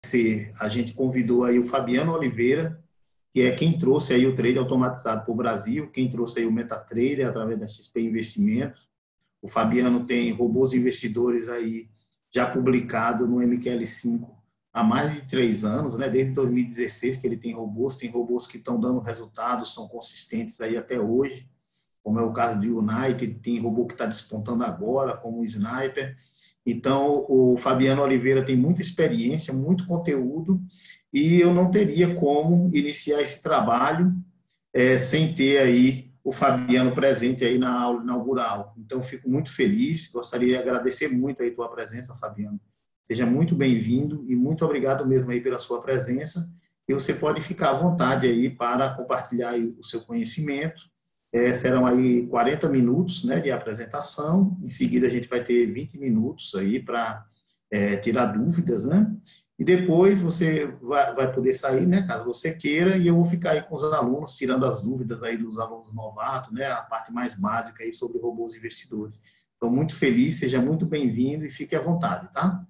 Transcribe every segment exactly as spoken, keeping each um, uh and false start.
a gente convidou aí o Fabiano Oliveira, que é quem trouxe aí o trade automatizado para o Brasil, quem trouxe aí o MetaTrader através da X P Investimentos. O Fabiano tem robôs investidores aí já publicado no M Q L cinco há mais de três anos, né? Desde dois mil e dezesseis que ele tem robôs, tem robôs que estão dando resultados, são consistentes aí até hoje, como é o caso do United, tem robô que está despontando agora, como o Sniper. Então, o Fabiano Oliveira tem muita experiência, muito conteúdo, e eu não teria como iniciar esse trabalho é, sem ter aí o Fabiano presente aí na aula inaugural. Então, fico muito feliz, gostaria de agradecer muito aí a tua presença, Fabiano. Seja muito bem-vindo e muito obrigado mesmo aí pela sua presença. E você pode ficar à vontade aí para compartilhar aí o seu conhecimento. É, serão aí quarenta minutos, né, de apresentação. Em seguida, a gente vai ter vinte minutos aí para é, tirar dúvidas, né? E depois você vai, vai poder sair, né, caso você queira, e eu vou ficar aí com os alunos, tirando as dúvidas aí dos alunos novatos, né, a parte mais básica aí sobre robôs investidores. Estou muito feliz, seja muito bem-vindo e fique à vontade, tá?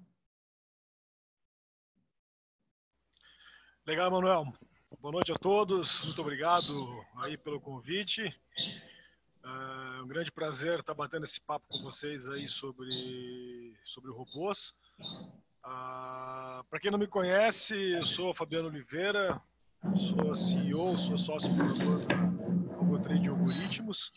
Legal, Manuel. Boa noite a todos. Muito obrigado aí pelo convite. É um grande prazer estar batendo esse papo com vocês aí sobre, sobre robôs. Ah, para quem não me conhece, eu sou Fabiano Oliveira, sou C E O, sou sócio fundador da RoboTrade Algoritmos.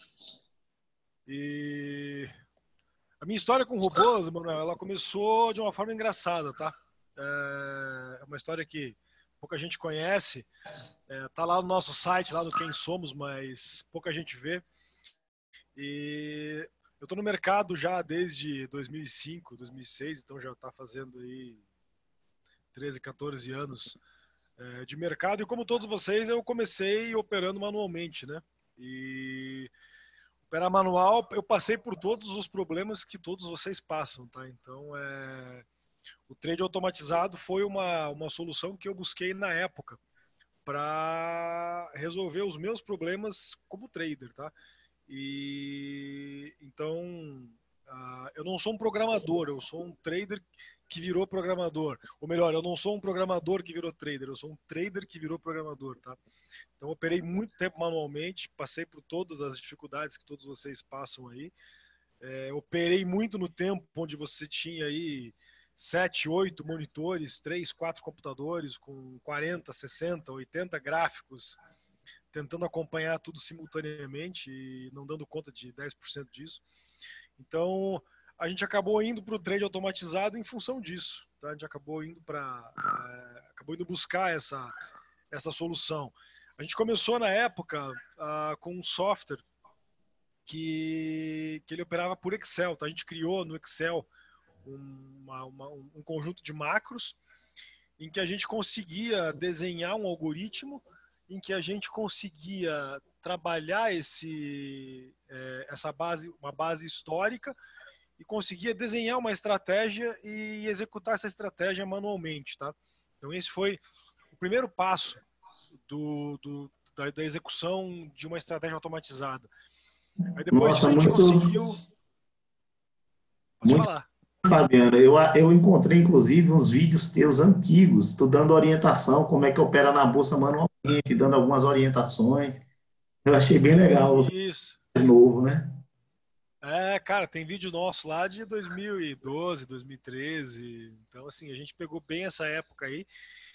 E a minha história com robôs, Manuel, ela começou de uma forma engraçada, tá? É uma história que pouca gente conhece, é, tá lá no nosso site, lá no Quem Somos, mas pouca gente vê. E eu tô no mercado já desde dois mil e cinco, dois mil e seis, então já tá fazendo aí treze, quatorze anos é, de mercado. E como todos vocês, eu comecei operando manualmente, né? E operar manual, eu passei por todos os problemas que todos vocês passam, tá? Então, é... o trade automatizado foi uma, uma solução que eu busquei na época para resolver os meus problemas como trader, tá? E então uh, eu não sou um programador, eu sou um trader que virou programador. Ou melhor, eu não sou um programador que virou trader, eu sou um trader que virou programador, tá? Então, operei muito tempo manualmente, passei por todas as dificuldades que todos vocês passam aí. É, operei muito no tempo onde você tinha aí sete, oito monitores, três, quatro computadores com quarenta, sessenta, oitenta gráficos, tentando acompanhar tudo simultaneamente e não dando conta de dez por cento disso. Então, a gente acabou indo para o trade automatizado em função disso. Tá? A gente acabou indo para, é, acabou indo buscar essa, essa solução. A gente começou na época uh, com um software que, que ele operava por Excel. Tá? A gente criou no Excel uma, uma, um conjunto de macros em que a gente conseguia desenhar um algoritmo, em que a gente conseguia trabalhar esse, é, essa base, uma base histórica, e conseguia desenhar uma estratégia e executar essa estratégia manualmente. Tá? Então esse foi o primeiro passo do, do, da, da execução de uma estratégia automatizada. Aí depois Nossa, disso a gente muito, conseguiu... Pode muito, falar. Fabiano. Eu, eu encontrei, inclusive, uns vídeos teus antigos, tu dando orientação, como é que opera na bolsa manualmente, dando algumas orientações. Eu achei bem legal, você Isso. é novo, né? É, cara, tem vídeo nosso lá de dois mil e doze, dois mil e treze. Então, assim, a gente pegou bem essa época aí.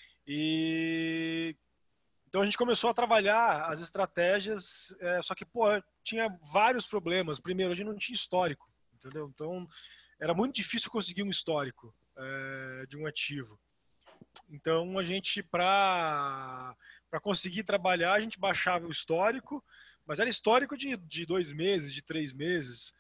E então a gente começou a trabalhar as estratégias, é, só que, pô, tinha vários problemas. Primeiro, a gente não tinha histórico, entendeu? Então, era muito difícil conseguir um histórico é, de um ativo. Então, a gente, para para conseguir trabalhar, a gente baixava o histórico, mas era histórico de, de dois meses, de três meses.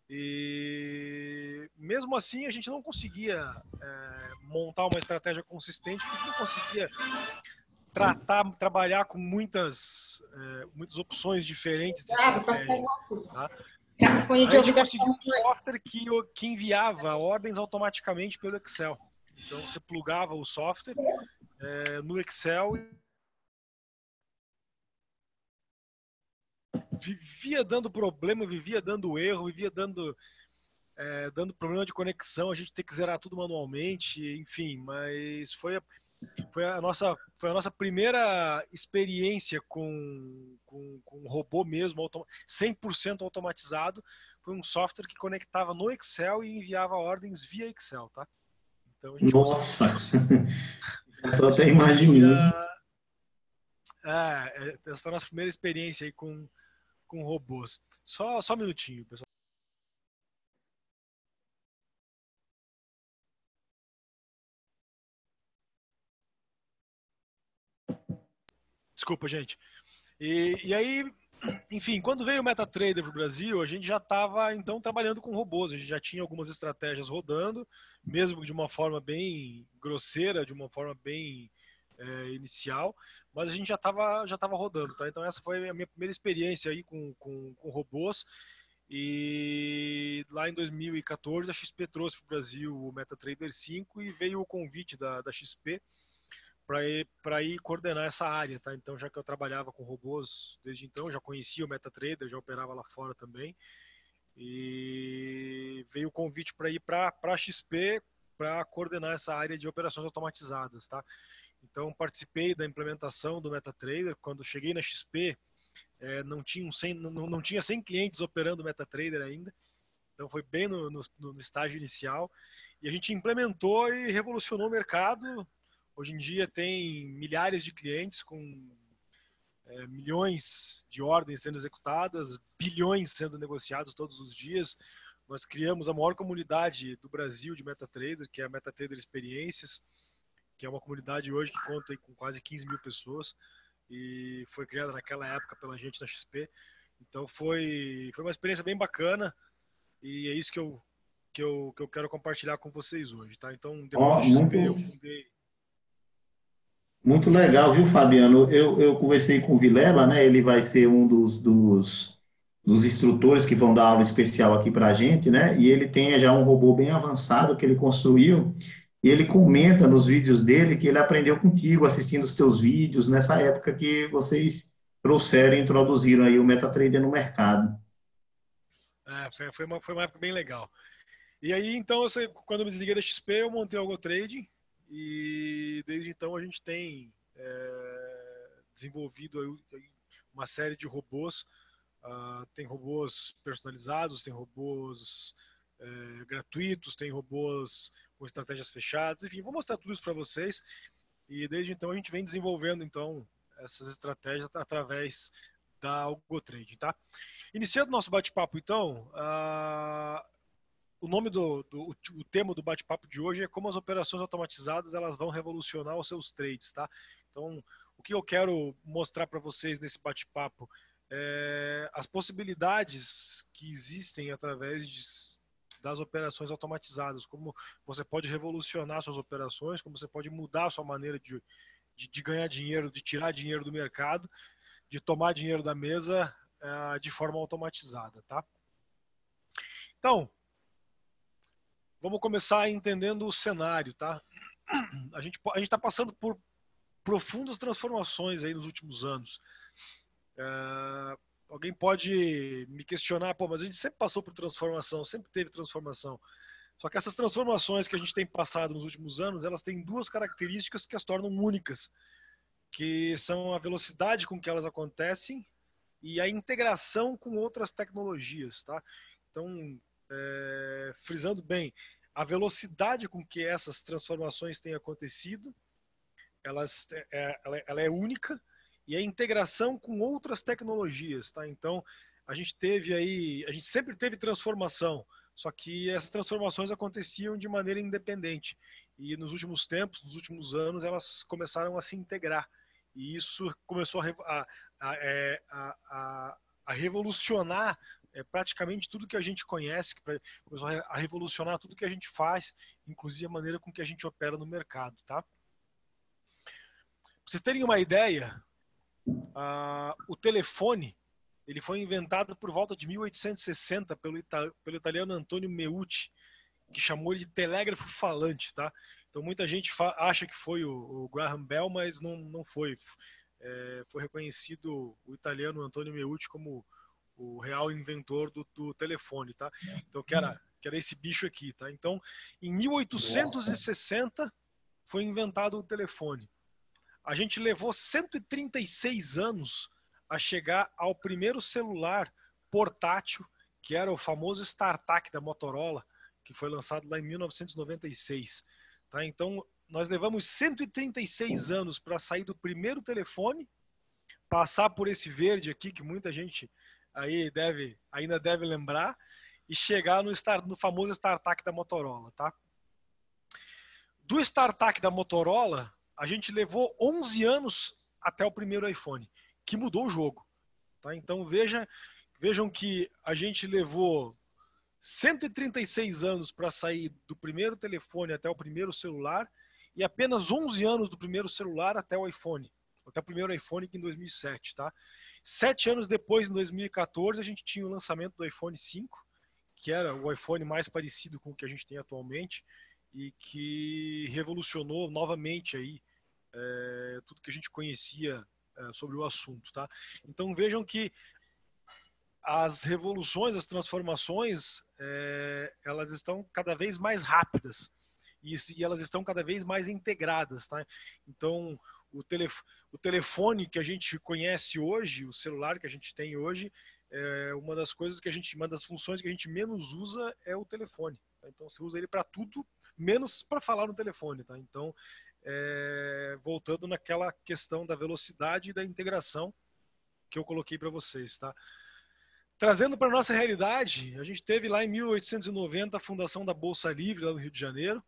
E mesmo assim, a gente não conseguia é, montar uma estratégia consistente, porque a gente não conseguia tratar, trabalhar com muitas, é, muitas opções diferentes de estratégia. Tá? Aí a gente conseguiu um software que, que enviava ordens automaticamente pelo Excel. Então você plugava o software é, no Excel e vivia dando problema, vivia dando erro, vivia dando, é, dando problema de conexão, a gente tem que zerar tudo manualmente, enfim, mas foi a, Foi a nossa, foi a nossa primeira experiência com, com, com robô mesmo, cem por cento automatizado. Foi um software que conectava no Excel e enviava ordens via Excel, tá? Então a gente conseguia, Nossa, já estou a até gente conseguia, imaginando. é, essa foi a nossa primeira experiência aí com, com robôs. Só, só um minutinho, pessoal. Desculpa, gente. E, e aí, enfim, quando veio o MetaTrader para o Brasil, a gente já estava então trabalhando com robôs, a gente já tinha algumas estratégias rodando, mesmo de uma forma bem grosseira, de uma forma bem é, inicial, mas a gente já estava já tava rodando, tá? Então essa foi a minha primeira experiência aí com, com, com robôs. E lá em dois mil e quatorze a X P trouxe para o Brasil o MetaTrader cinco e veio o convite da, da X P para ir, para ir coordenar essa área, tá? Então, já que eu trabalhava com robôs desde então, já conhecia o MetaTrader, já operava lá fora também, e veio o convite para ir para a X P para coordenar essa área de operações automatizadas, tá? Então, participei da implementação do MetaTrader. Quando cheguei na X P, é, não, tinha cem, não, não tinha cem clientes operando o MetaTrader ainda, então foi bem no, no, no estágio inicial, e a gente implementou e revolucionou o mercado. Hoje em dia tem milhares de clientes com é, milhões de ordens sendo executadas, bilhões sendo negociados todos os dias. Nós criamos a maior comunidade do Brasil de MetaTrader, que é a MetaTrader Experiências, que é uma comunidade hoje que conta aí com quase quinze mil pessoas e foi criada naquela época pela gente na X P. Então foi, foi uma experiência bem bacana e é isso que eu, que eu, que eu quero compartilhar com vocês hoje, tá? Então, depois da Ó, X P, muito, eu fundei. muito legal, viu, Fabiano? Eu, eu conversei com o Vilela, né? Ele vai ser um dos, dos, dos instrutores que vão dar aula especial aqui para a gente, né? E ele tem já um robô bem avançado que ele construiu. E ele comenta nos vídeos dele que ele aprendeu contigo, assistindo os teus vídeos, nessa época que vocês trouxeram e introduziram aí o MetaTrader no mercado. É, foi, foi, uma, foi uma época bem legal. E aí, então, eu sei, quando eu me desliguei da X P, eu montei o AlgoTrade e desde então a gente tem é, desenvolvido aí uma série de robôs. Uh, tem robôs personalizados, tem robôs é, gratuitos, tem robôs com estratégias fechadas, enfim, vou mostrar tudo isso para vocês. E desde então a gente vem desenvolvendo então essas estratégias através da AlgoTrade, tá? Iniciando nosso bate-papo, então, uh, o nome do, do o tema do bate-papo de hoje é como as operações automatizadas elas vão revolucionar os seus trades, tá? Então, o que eu quero mostrar para vocês nesse bate-papo é as possibilidades que existem através de, das operações automatizadas, como você pode revolucionar suas operações, como você pode mudar a sua maneira de, de, de ganhar dinheiro, de tirar dinheiro do mercado, de tomar dinheiro da mesa uh, de forma automatizada, tá? Então, vamos começar entendendo o cenário, tá? A gente a gente está passando por profundas transformações aí nos últimos anos. É, alguém pode me questionar, pô, mas a gente sempre passou por transformação, sempre teve transformação. Só que essas transformações que a gente tem passado nos últimos anos, elas têm duas características que as tornam únicas, que são a velocidade com que elas acontecem e a integração com outras tecnologias, tá? Então, é, frisando bem, a velocidade com que essas transformações têm acontecido, elas, é, ela, ela é única, e a integração com outras tecnologias, tá? Então, a gente teve aí, a gente sempre teve transformação, só que essas transformações aconteciam de maneira independente. E nos últimos tempos, nos últimos anos, elas começaram a se integrar. E isso começou a, a, a, é, a, a revolucionar é, praticamente tudo que a gente conhece, começou a revolucionar tudo que a gente faz, inclusive a maneira com que a gente opera no mercado, tá? Pra vocês terem uma ideia, uh, o telefone ele foi inventado por volta de mil oitocentos e sessenta pelo, ita pelo italiano Antonio Meucci, que chamou ele de telégrafo falante, tá? Então muita gente acha que foi o, o Graham Bell, mas não, não foi. É, foi reconhecido o italiano Antonio Meucci como o real inventor do, do telefone, tá? Então que era, que era esse bicho aqui, tá? Então em mil oitocentos e sessenta foi inventado o telefone. A gente levou cento e trinta e seis anos a chegar ao primeiro celular portátil, que era o famoso StarTAC da Motorola, que foi lançado lá em mil novecentos e noventa e seis. Tá? Então, nós levamos cento e trinta e seis anos para sair do primeiro telefone, passar por esse verde aqui, que muita gente aí deve, ainda deve lembrar, e chegar no, Star, no famoso StarTAC da Motorola. Tá? Do StarTAC da Motorola, a gente levou onze anos até o primeiro iPhone, que mudou o jogo. Tá? Então veja, vejam que a gente levou cento e trinta e seis anos para sair do primeiro telefone até o primeiro celular e apenas onze anos do primeiro celular até o iPhone, até o primeiro iPhone que em dois mil e sete. Tá? Sete anos depois, em dois mil e quatorze, a gente tinha o lançamento do iPhone cinco, que era o iPhone mais parecido com o que a gente tem atualmente e que revolucionou novamente aí, é, tudo que a gente conhecia é, sobre o assunto. Tá? Então vejam que as revoluções, as transformações, é, elas estão cada vez mais rápidas e, e elas estão cada vez mais integradas. Tá? Então o, telef o telefone que a gente conhece hoje, o celular que a gente tem hoje, é uma das coisas que a gente, uma das funções que a gente menos usa é o telefone. Tá? Então você usa ele para tudo, menos para falar no telefone. Tá? Então, é, voltando naquela questão da velocidade e da integração que eu coloquei para vocês. Tá? Trazendo para a nossa realidade, a gente teve lá em mil oitocentos e noventa a fundação da Bolsa Livre, lá no Rio de Janeiro.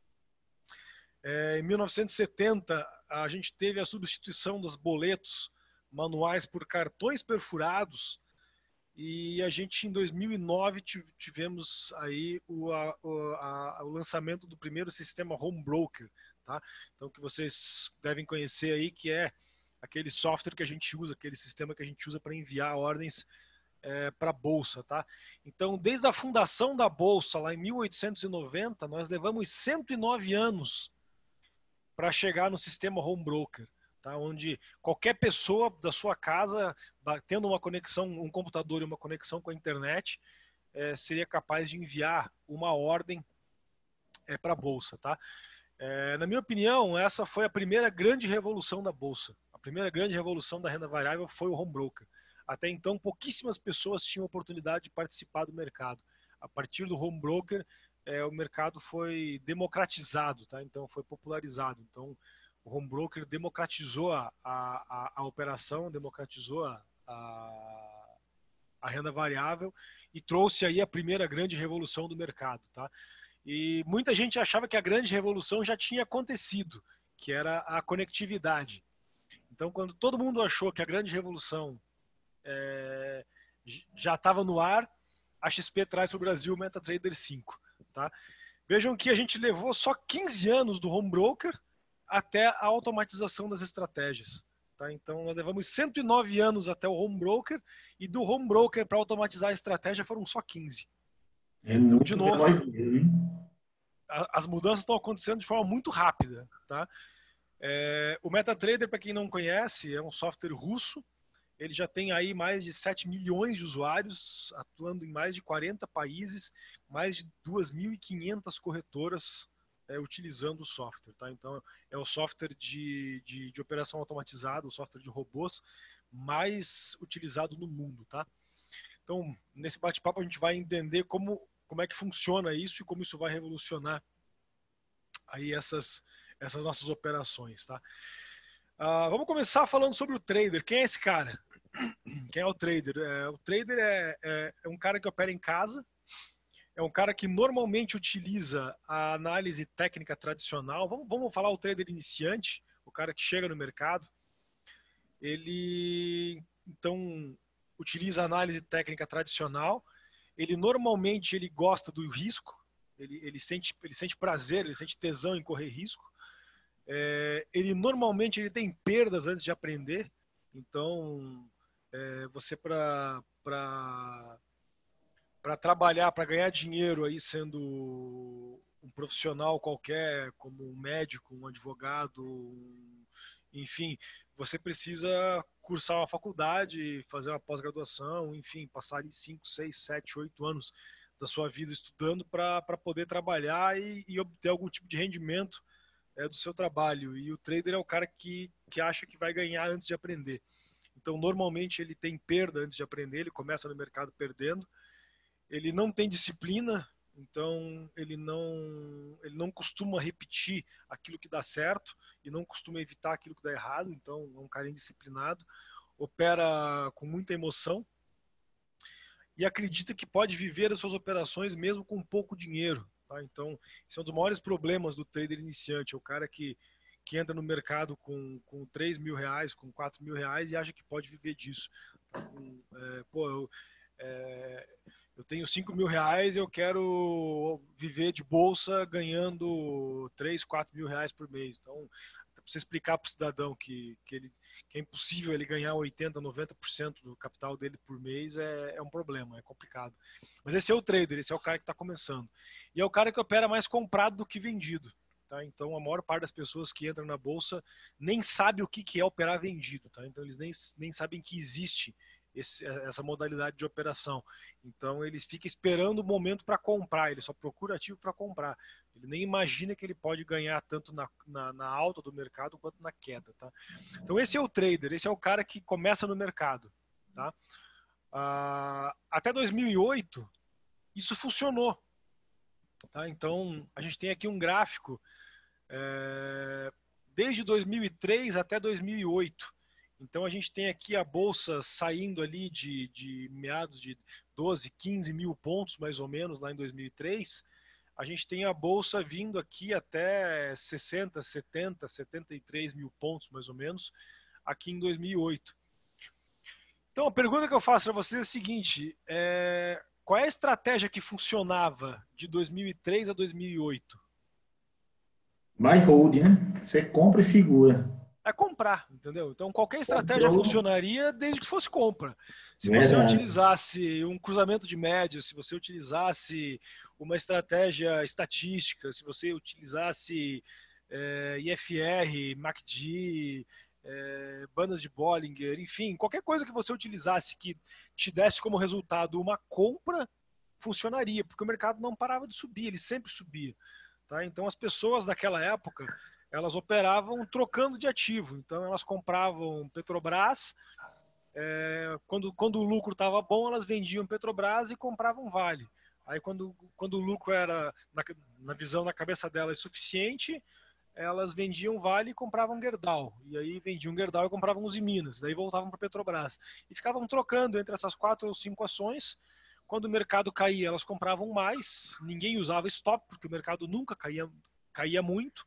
É, em mil novecentos e setenta, a gente teve a substituição dos boletos manuais por cartões perfurados. E a gente, em dois mil e nove, tivemos aí o, a, a, o lançamento do primeiro sistema Home Broker. Tá? Então, que vocês devem conhecer aí, que é aquele software que a gente usa, aquele sistema que a gente usa para enviar ordens é, para a Bolsa. Tá? Então, desde a fundação da Bolsa, lá em mil oitocentos e noventa, nós levamos cento e nove anos para chegar no sistema Home Broker. Tá? Onde qualquer pessoa da sua casa, tendo uma conexão, um computador e uma conexão com a internet, é, seria capaz de enviar uma ordem é, para a Bolsa. Tá? É, na minha opinião, essa foi a primeira grande revolução da Bolsa. A primeira grande revolução da renda variável foi o Home Broker. Até então, pouquíssimas pessoas tinham oportunidade de participar do mercado. A partir do Home Broker, é, o mercado foi democratizado, tá? Então foi popularizado. Então, o home broker democratizou a, a, a, a operação, democratizou a, a, a renda variável e trouxe aí a primeira grande revolução do mercado. Tá? E muita gente achava que a grande revolução já tinha acontecido, que era a conectividade. Então, quando todo mundo achou que a grande revolução é, já estava no ar, a X P traz para o Brasil o MetaTrader cinco. Tá? Vejam que a gente levou só quinze anos do home broker até a automatização das estratégias. Tá? Então, nós levamos cento e nove anos até o home broker e do home broker para automatizar a estratégia foram só quinze. É muito de novo, veloz mesmo. As mudanças estão acontecendo de forma muito rápida. Tá? É, o MetaTrader, para quem não conhece, é um software russo. Ele já tem aí mais de sete milhões de usuários, atuando em mais de quarenta países, mais de duas mil e quinhentas corretoras É, utilizando o software. Tá? Então, é o software de, de, de operação automatizada, o software de robôs mais utilizado no mundo. Tá? Então, nesse bate-papo a gente vai entender como, como é que funciona isso e como isso vai revolucionar aí essas, essas nossas operações. Tá? Ah, vamos começar falando sobre o trader. Quem é esse cara? Quem é o trader? É, o trader é, é, é um cara que opera em casa, é um cara que normalmente utiliza a análise técnica tradicional. Vamos, vamos falar o trader iniciante, o cara que chega no mercado. Ele, então, utiliza a análise técnica tradicional. Ele normalmente ele gosta do risco. Ele, ele, sente, ele sente prazer, ele sente tesão em correr risco. É, ele normalmente ele tem perdas antes de aprender. Então, é, você para para trabalhar, para ganhar dinheiro aí sendo um profissional qualquer, como um médico, um advogado, um, enfim, você precisa cursar uma faculdade, fazer uma pós-graduação, enfim, passar cinco, seis, sete, oito anos da sua vida estudando para poder trabalhar e, e obter algum tipo de rendimento é do seu trabalho, e o trader é o cara que, que acha que vai ganhar antes de aprender. Então, normalmente, ele tem perda antes de aprender, ele começa no mercado perdendo, ele não tem disciplina, então ele não, ele não costuma repetir aquilo que dá certo e não costuma evitar aquilo que dá errado, então é um cara indisciplinado, opera com muita emoção e acredita que pode viver as suas operações mesmo com pouco dinheiro. Tá? Então, esse é um dos maiores problemas do trader iniciante, é o cara que, que entra no mercado com, com três mil reais, com quatro mil reais e acha que pode viver disso. Tá? Com, é, pô, eu, é, eu tenho cinco mil reais, eu quero viver de bolsa ganhando três, quatro mil reais por mês. Então, para você explicar para o cidadão que, que, ele, que é impossível ele ganhar oitenta, noventa por cento do capital dele por mês é, é um problema, é complicado. Mas esse é o trader, esse é o cara que está começando. E é o cara que opera mais comprado do que vendido. Tá? Então, a maior parte das pessoas que entram na bolsa nem sabe o que, que é operar vendido. Tá? Então, eles nem, nem sabem que existe esse, essa modalidade de operação. Então, ele fica esperando o momento para comprar, ele só procura ativo para comprar. Ele nem imagina que ele pode ganhar tanto na, na, na alta do mercado quanto na queda. Tá? Então, esse é o trader, esse é o cara que começa no mercado. Tá? Ah, até dois mil e oito, isso funcionou. Tá? Então, a gente tem aqui um gráfico é, desde dois mil e três até dois mil e oito. Então, a gente tem aqui a bolsa saindo ali de, de meados de doze, quinze mil pontos, mais ou menos, lá em dois mil e três. A gente tem a bolsa vindo aqui até sessenta, setenta, setenta e três mil pontos, mais ou menos, aqui em dois mil e oito. Então, a pergunta que eu faço para vocês é a seguinte, é, qual é a estratégia que funcionava de dois mil e três a dois mil e oito? Buy hold, né? Você compra e segura. É comprar, entendeu? Então, qualquer estratégia Comprou. funcionaria desde que fosse compra. Se você Verdade. utilizasse um cruzamento de médias, se você utilizasse uma estratégia estatística, se você utilizasse é, I F R, M A C D, é, bandas de Bollinger, enfim, qualquer coisa que você utilizasse que te desse como resultado uma compra, funcionaria, porque o mercado não parava de subir, ele sempre subia. Tá? Então, as pessoas daquela época elas operavam trocando de ativo. Então, elas compravam Petrobras, é, quando, quando o lucro estava bom, elas vendiam Petrobras e compravam Vale. Aí, quando, quando o lucro era, na, na visão, na cabeça delas, suficiente, elas vendiam Vale e compravam Gerdau. E aí vendiam Gerdau e compravam Uzi Minas. Daí voltavam para Petrobras. E ficavam trocando entre essas quatro ou cinco ações. Quando o mercado caía, elas compravam mais. Ninguém usava stop, porque o mercado nunca caía, caía muito.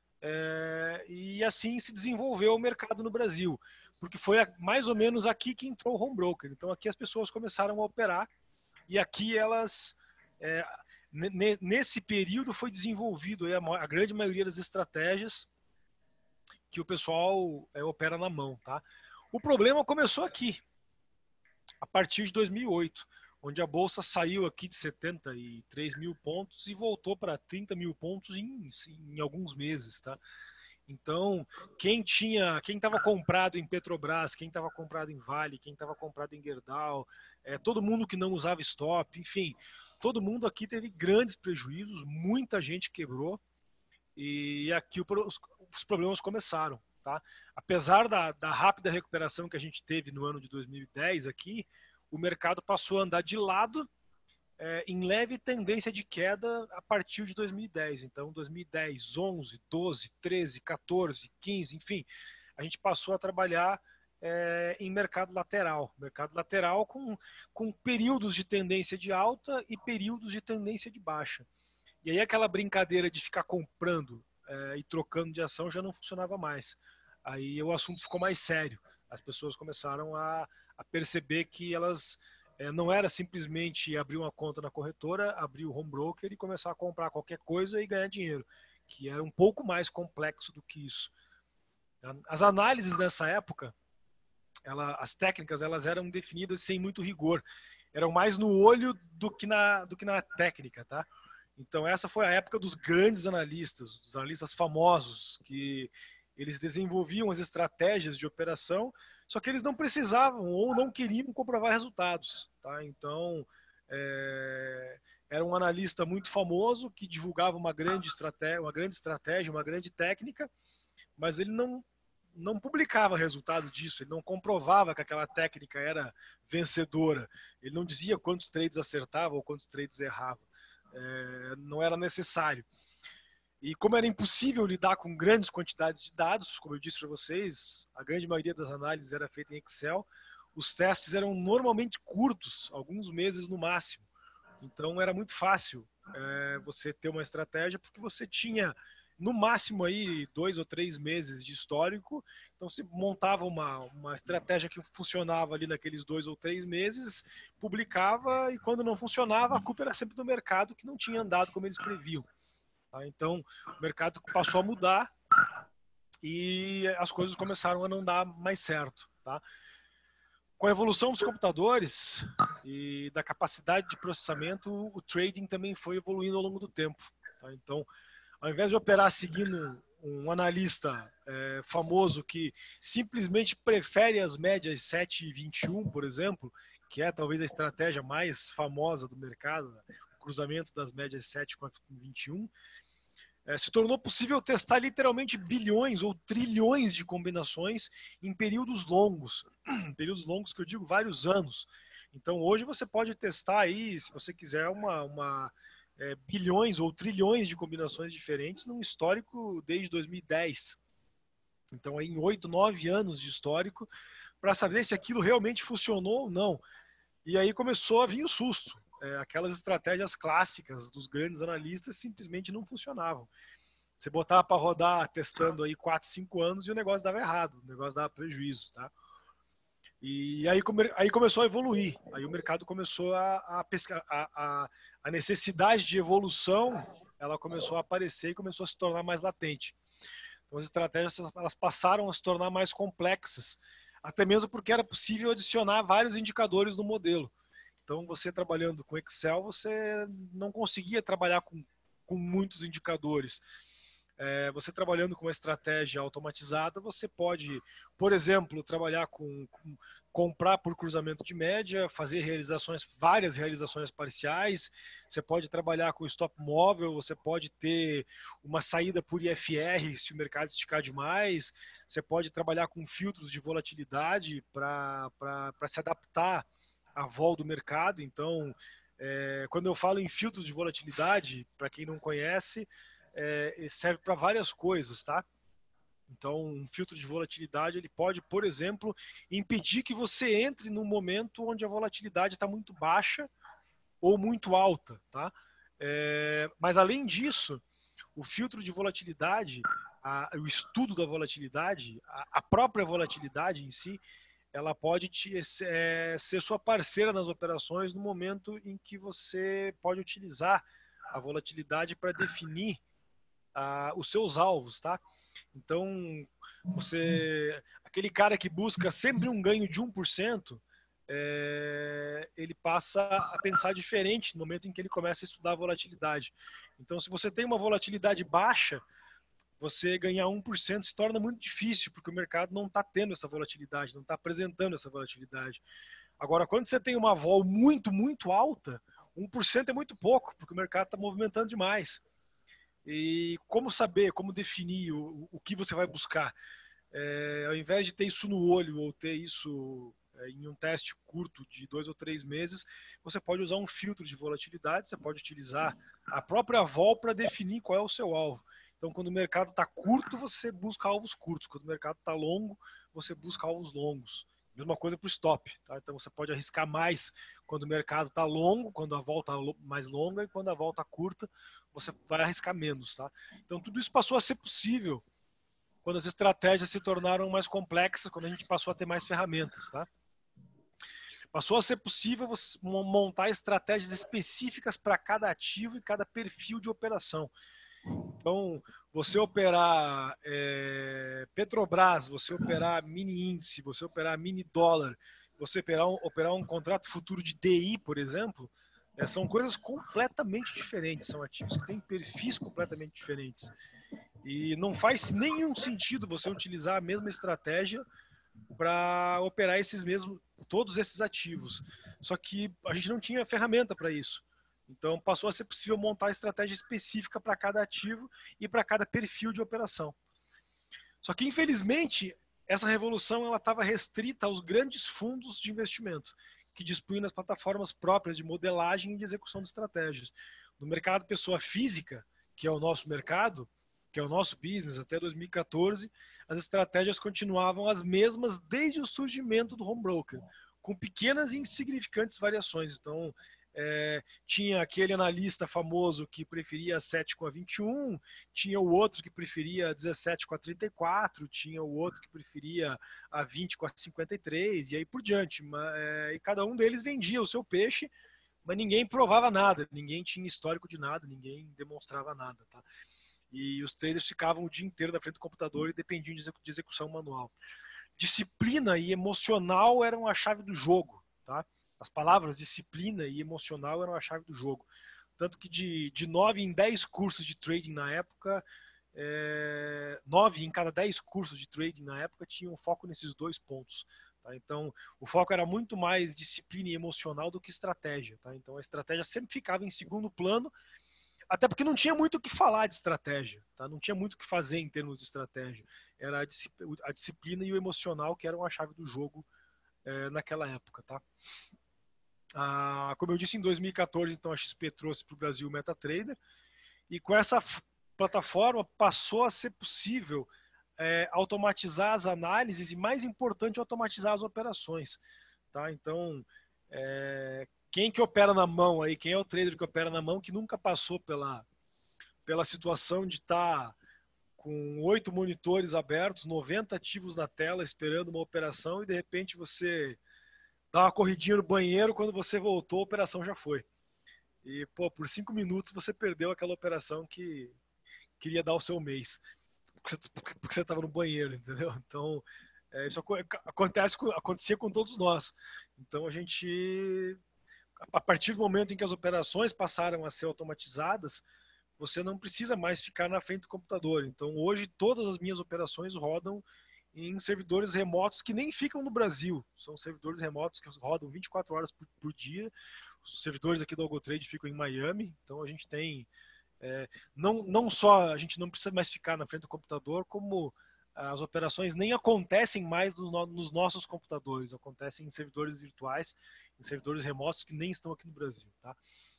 É, e assim se desenvolveu o mercado no Brasil, porque foi mais ou menos aqui que entrou o home broker. Então aqui as pessoas começaram a operar e aqui elas, é, nesse período foi desenvolvido a, a grande maioria das estratégias que o pessoal é, opera na mão. Tá? O problema começou aqui, a partir de dois mil e oito, onde a bolsa saiu aqui de setenta e três mil pontos e voltou para trinta mil pontos em, em alguns meses, tá? Então, quem tinha, quem estava comprado em Petrobras, quem estava comprado em Vale, quem estava comprado em Gerdau, é, todo mundo que não usava stop, enfim, todo mundo aqui teve grandes prejuízos, muita gente quebrou e aqui os, os problemas começaram, tá? Apesar da, da rápida recuperação que a gente teve no ano de dois mil e dez aqui, o mercado passou a andar de lado é, em leve tendência de queda a partir de dois mil e dez. Então, dois mil e dez, onze, doze, treze, quatorze, quinze, enfim, a gente passou a trabalhar é, em mercado lateral. Mercado lateral com, com períodos de tendência de alta e períodos de tendência de baixa. E aí aquela brincadeira de ficar comprando é, e trocando de ação já não funcionava mais. Aí o assunto ficou mais sério. As pessoas começaram a a perceber que elas é, não era simplesmente abrir uma conta na corretora, abrir o home broker e começar a comprar qualquer coisa e ganhar dinheiro, que era um pouco mais complexo do que isso. As análises nessa época, ela, as técnicas, elas eram definidas sem muito rigor, eram mais no olho do que na, do que na técnica, tá? Então essa foi a época dos grandes analistas, dos analistas famosos, que eles desenvolviam as estratégias de operação, só que eles não precisavam ou não queriam comprovar resultados. Tá? Então, é, era um analista muito famoso que divulgava uma grande estratégia, uma grande estratégia, uma grande técnica, mas ele não não publicava resultado disso, ele não comprovava que aquela técnica era vencedora, ele não dizia quantos trades acertava ou quantos trades errava, é, não era necessário. E como era impossível lidar com grandes quantidades de dados, como eu disse para vocês, a grande maioria das análises era feita em Excel, os testes eram normalmente curtos, alguns meses no máximo. Então era muito fácil é, você ter uma estratégia, porque você tinha no máximo aí dois ou três meses de histórico. Então você montava uma, uma estratégia que funcionava ali naqueles dois ou três meses, publicava, e quando não funcionava, a culpa era sempre do mercado, que não tinha andado como eles previam. Tá? Então o mercado passou a mudar e as coisas começaram a não dar mais certo. Tá? Com a evolução dos computadores e da capacidade de processamento, o trading também foi evoluindo ao longo do tempo. Tá? Então, ao invés de operar seguindo um analista é, famoso que simplesmente prefere as médias sete e vinte e um, por exemplo, que é talvez a estratégia mais famosa do mercado, o cruzamento das médias sete com vinte e um, é, se tornou possível testar literalmente bilhões ou trilhões de combinações em períodos longos, períodos longos que eu digo vários anos. Então hoje você pode testar aí, se você quiser, uma, uma é, bilhões ou trilhões de combinações diferentes num histórico desde dois mil e dez. Então aí em oito, nove anos de histórico, para saber se aquilo realmente funcionou ou não. E aí começou a vir o susto. É, aquelas estratégias clássicas dos grandes analistas simplesmente não funcionavam. Você botava para rodar testando aí quatro, cinco anos e o negócio dava errado, o negócio dava prejuízo, tá? E aí, come, aí começou a evoluir, aí o mercado começou a, a, pescar, a, a, a necessidade de evolução, ela começou a aparecer e começou a se tornar mais latente. Então as estratégias elas passaram a se tornar mais complexas, até mesmo porque era possível adicionar vários indicadores no modelo. Então você trabalhando com Excel, você não conseguia trabalhar com, com muitos indicadores. É, você trabalhando com uma estratégia automatizada, você pode, por exemplo, trabalhar com, com comprar por cruzamento de média, fazer realizações, várias realizações parciais, você pode trabalhar com stop móvel, você pode ter uma saída por I F R se o mercado esticar demais, você pode trabalhar com filtros de volatilidade para se adaptar à vol do mercado. Então, é, quando eu falo em filtros de volatilidade, para quem não conhece, É, serve para várias coisas, tá? Então, um filtro de volatilidade, ele pode, por exemplo, impedir que você entre num momento onde a volatilidade está muito baixa ou muito alta, tá? É, mas, além disso, o filtro de volatilidade, a, o estudo da volatilidade, a, a própria volatilidade em si, ela pode te, é, ser sua parceira nas operações no momento em que você pode utilizar a volatilidade para definir Ah, os seus alvos, tá? Então, você, aquele cara que busca sempre um ganho de um por cento, é, ele passa a pensar diferente no momento em que ele começa a estudar a volatilidade. Então, se você tem uma volatilidade baixa, você ganhar um por cento se torna muito difícil, porque o mercado não está tendo essa volatilidade, não está apresentando essa volatilidade. Agora, quando você tem uma vol muito, muito alta, um por cento é muito pouco, porque o mercado está movimentando demais. E como saber, como definir o, o que você vai buscar? É, ao invés de ter isso no olho ou ter isso é, em um teste curto de dois ou três meses, você pode usar um filtro de volatilidade, você pode utilizar a própria vol para definir qual é o seu alvo. Então, quando o mercado está curto, você busca alvos curtos. Quando o mercado está longo, você busca alvos longos. Mesma coisa para o stop. Tá? Então, você pode arriscar mais quando o mercado está longo, quando a volta está mais longa, e quando a volta curta, você vai arriscar menos. Tá? Então, tudo isso passou a ser possível quando as estratégias se tornaram mais complexas, quando a gente passou a ter mais ferramentas. Tá? Passou a ser possível você montar estratégias específicas para cada ativo e cada perfil de operação. Então, você operar é, Petrobras, você operar mini índice, você operar mini dólar, você operar um, operar um contrato futuro de D I, por exemplo, é, são coisas completamente diferentes, são ativos que têm perfis completamente diferentes. E não faz nenhum sentido você utilizar a mesma estratégia para operar esses mesmos, todos esses ativos. Só que a gente não tinha ferramenta para isso. Então, passou a ser possível montar estratégia específica para cada ativo e para cada perfil de operação. Só que, infelizmente, essa revolução ela estava restrita aos grandes fundos de investimento, que dispunham das plataformas próprias de modelagem e de execução de estratégias. No mercado pessoa física, que é o nosso mercado, que é o nosso business, até dois mil e quatorze, as estratégias continuavam as mesmas desde o surgimento do home broker, com pequenas e insignificantes variações. Então, é, tinha aquele analista famoso que preferia sete com a vinte e um, tinha o outro que preferia dezessete com a trinta e quatro, tinha o outro que preferia a vinte com a cinquenta e três, e aí por diante. É, e cada um deles vendia o seu peixe, mas ninguém provava nada, ninguém tinha histórico de nada, ninguém demonstrava nada, tá? E os traders ficavam o dia inteiro na frente do computador e dependiam de execução manual. Disciplina e emocional eram a chave do jogo, tá? As palavras disciplina e emocional eram a chave do jogo. Tanto que de, de nove em dez cursos de trading na época, é, nove em cada dez cursos de trading na época tinham foco nesses dois pontos. Tá? Então, o foco era muito mais disciplina e emocional do que estratégia. Tá? Então, a estratégia sempre ficava em segundo plano, até porque não tinha muito o que falar de estratégia, tá? Não tinha muito o que fazer em termos de estratégia. Era a disciplina e o emocional que eram a chave do jogo é, naquela época, tá? Ah, como eu disse, em dois mil e quatorze, então, a X P trouxe para o Brasil o MetaTrader, e com essa plataforma passou a ser possível é, automatizar as análises e, mais importante, automatizar as operações. Tá? Então, é, quem que opera na mão aí, quem é o trader que opera na mão, que nunca passou pela, pela situação de estar tá com oito monitores abertos, noventa ativos na tela, esperando uma operação, e de repente você dá uma corridinha no banheiro, quando você voltou, a operação já foi. E, pô, por cinco minutos você perdeu aquela operação que queria dar o seu mês, porque você estava no banheiro, entendeu? Então, é, isso acontece, acontecia com todos nós. Então, a gente, a partir do momento em que as operações passaram a ser automatizadas, você não precisa mais ficar na frente do computador. Então, hoje, todas as minhas operações rodam em servidores remotos que nem ficam no Brasil. São servidores remotos que rodam vinte e quatro horas por, por dia. Os servidores aqui do AlgoTrade ficam em Miami. Então, a gente tem... É, não, não só a gente não precisa mais ficar na frente do computador, como as operações nem acontecem mais no, nos nossos computadores. Acontecem em servidores virtuais, em servidores remotos que nem estão aqui no Brasil. Tá?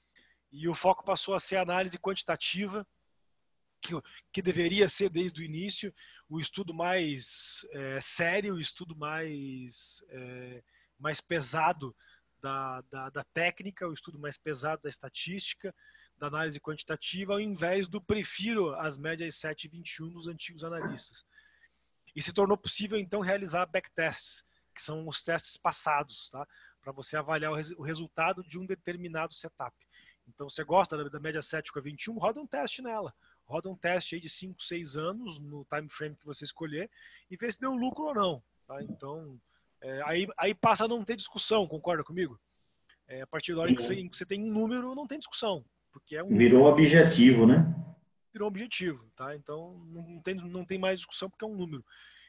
E o foco passou a ser análise quantitativa, que, que deveria ser desde o início o estudo mais é, sério, o estudo mais, é, mais pesado da, da, da técnica, o estudo mais pesado da estatística, da análise quantitativa, ao invés do prefiro as médias sete e vinte e um dos antigos analistas. E se tornou possível, então, realizar backtests, que são os testes passados, tá? Para você avaliar o, res, o resultado de um determinado setup. Então, você gosta da, da média sete com a vinte e um, roda um teste nela. Roda um teste aí de cinco, seis anos, no time frame que você escolher, e vê se deu lucro ou não. Tá? Então, é, aí, aí passa a não ter discussão, concorda comigo? É, a partir da hora em que, você, em que você tem um número, não tem discussão. Porque é um Virou número, objetivo, né? Virou objetivo, tá? Então, não tem, não tem mais discussão porque é um número.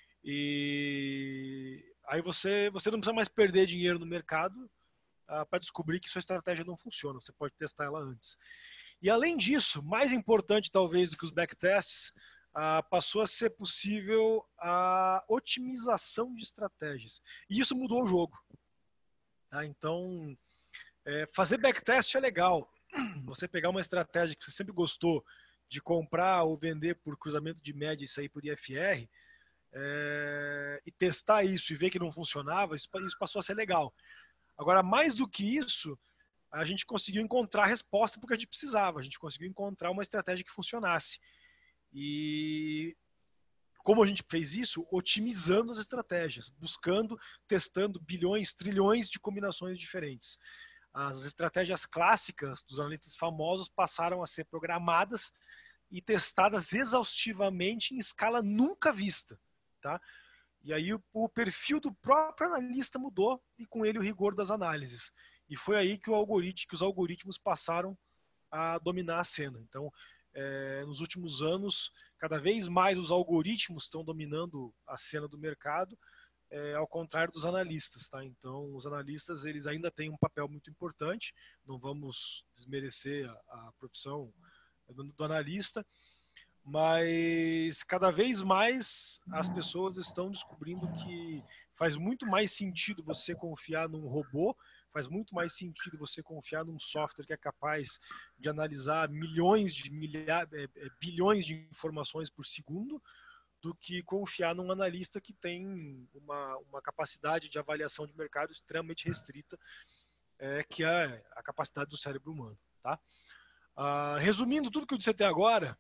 E aí você, você não precisa mais perder dinheiro no mercado ah, para descobrir que sua estratégia não funciona. Você pode testar ela antes. E além disso, mais importante talvez do que os backtests, ah, passou a ser possível a otimização de estratégias. E isso mudou o jogo. Tá? Então, é, fazer backtest é legal. Você pegar uma estratégia que você sempre gostou de comprar ou vender por cruzamento de média e sair por I F R, é, e testar isso e ver que não funcionava, isso, isso passou a ser legal. Agora, mais do que isso, a gente conseguiu encontrar a resposta porque a gente precisava. A gente conseguiu encontrar uma estratégia que funcionasse. E como a gente fez isso? Otimizando as estratégias, buscando, testando bilhões, trilhões de combinações diferentes. As estratégias clássicas dos analistas famosos passaram a ser programadas e testadas exaustivamente em escala nunca vista. Tá? E aí o, o perfil do próprio analista mudou e com ele o rigor das análises. E foi aí que, o algoritmo, que os algoritmos passaram a dominar a cena. Então, é, nos últimos anos, cada vez mais os algoritmos estão dominando a cena do mercado, é, ao contrário dos analistas, tá? Então, os analistas, eles ainda têm um papel muito importante, não vamos desmerecer a, a profissão do, do analista, mas cada vez mais as pessoas estão descobrindo que faz muito mais sentido você confiar num robô, faz muito mais sentido você confiar num software que é capaz de analisar milhões de milhares, bilhões de informações por segundo, do que confiar num analista que tem uma, uma capacidade de avaliação de mercado extremamente restrita, é, que é a capacidade do cérebro humano. Tá? Ah, resumindo tudo que eu disse até agora,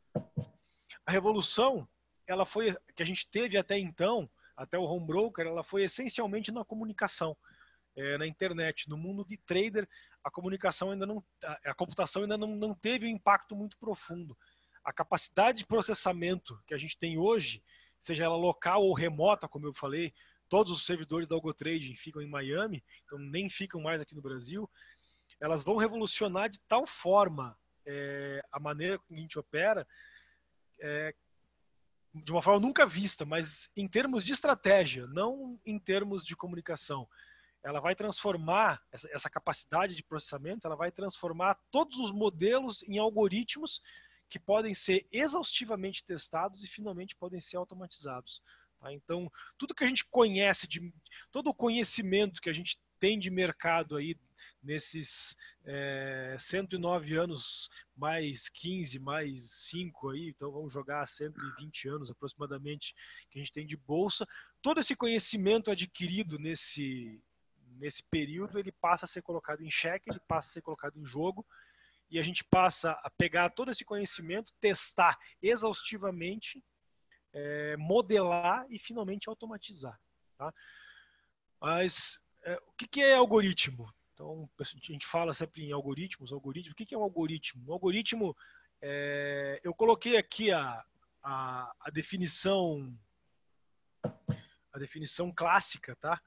a revolução ela foi, que a gente teve até então, até o home broker, ela foi essencialmente na comunicação, é, na internet. No mundo de trader, a comunicação ainda não, a, a computação ainda não, não teve um impacto muito profundo. A capacidade de processamento que a gente tem hoje, seja ela local ou remota, como eu falei, todos os servidores da AlgoTrading ficam em Miami, então nem ficam mais aqui no Brasil, elas vão revolucionar de tal forma é, a maneira que a gente opera, é, de uma forma nunca vista, mas em termos de estratégia, não em termos de comunicação. Ela vai transformar, essa, essa capacidade de processamento, ela vai transformar todos os modelos em algoritmos que podem ser exaustivamente testados e finalmente podem ser automatizados. Tá? Então, tudo que a gente conhece, de, todo o conhecimento que a gente tem de mercado aí nesses é, cento e nove anos, mais quinze, mais cinco aí, então vamos jogar cento e vinte anos aproximadamente que a gente tem de bolsa, todo esse conhecimento adquirido nesse, nesse período, ele passa a ser colocado em xeque, ele passa a ser colocado em jogo, e a gente passa a pegar todo esse conhecimento, testar exaustivamente, é, modelar e finalmente automatizar. Tá? Mas é, o que, que é algoritmo? Então, a gente fala sempre em algoritmos, algoritmo. O que, que é um algoritmo? Um algoritmo, é, eu coloquei aqui a, a, a definição a definição clássica, tá?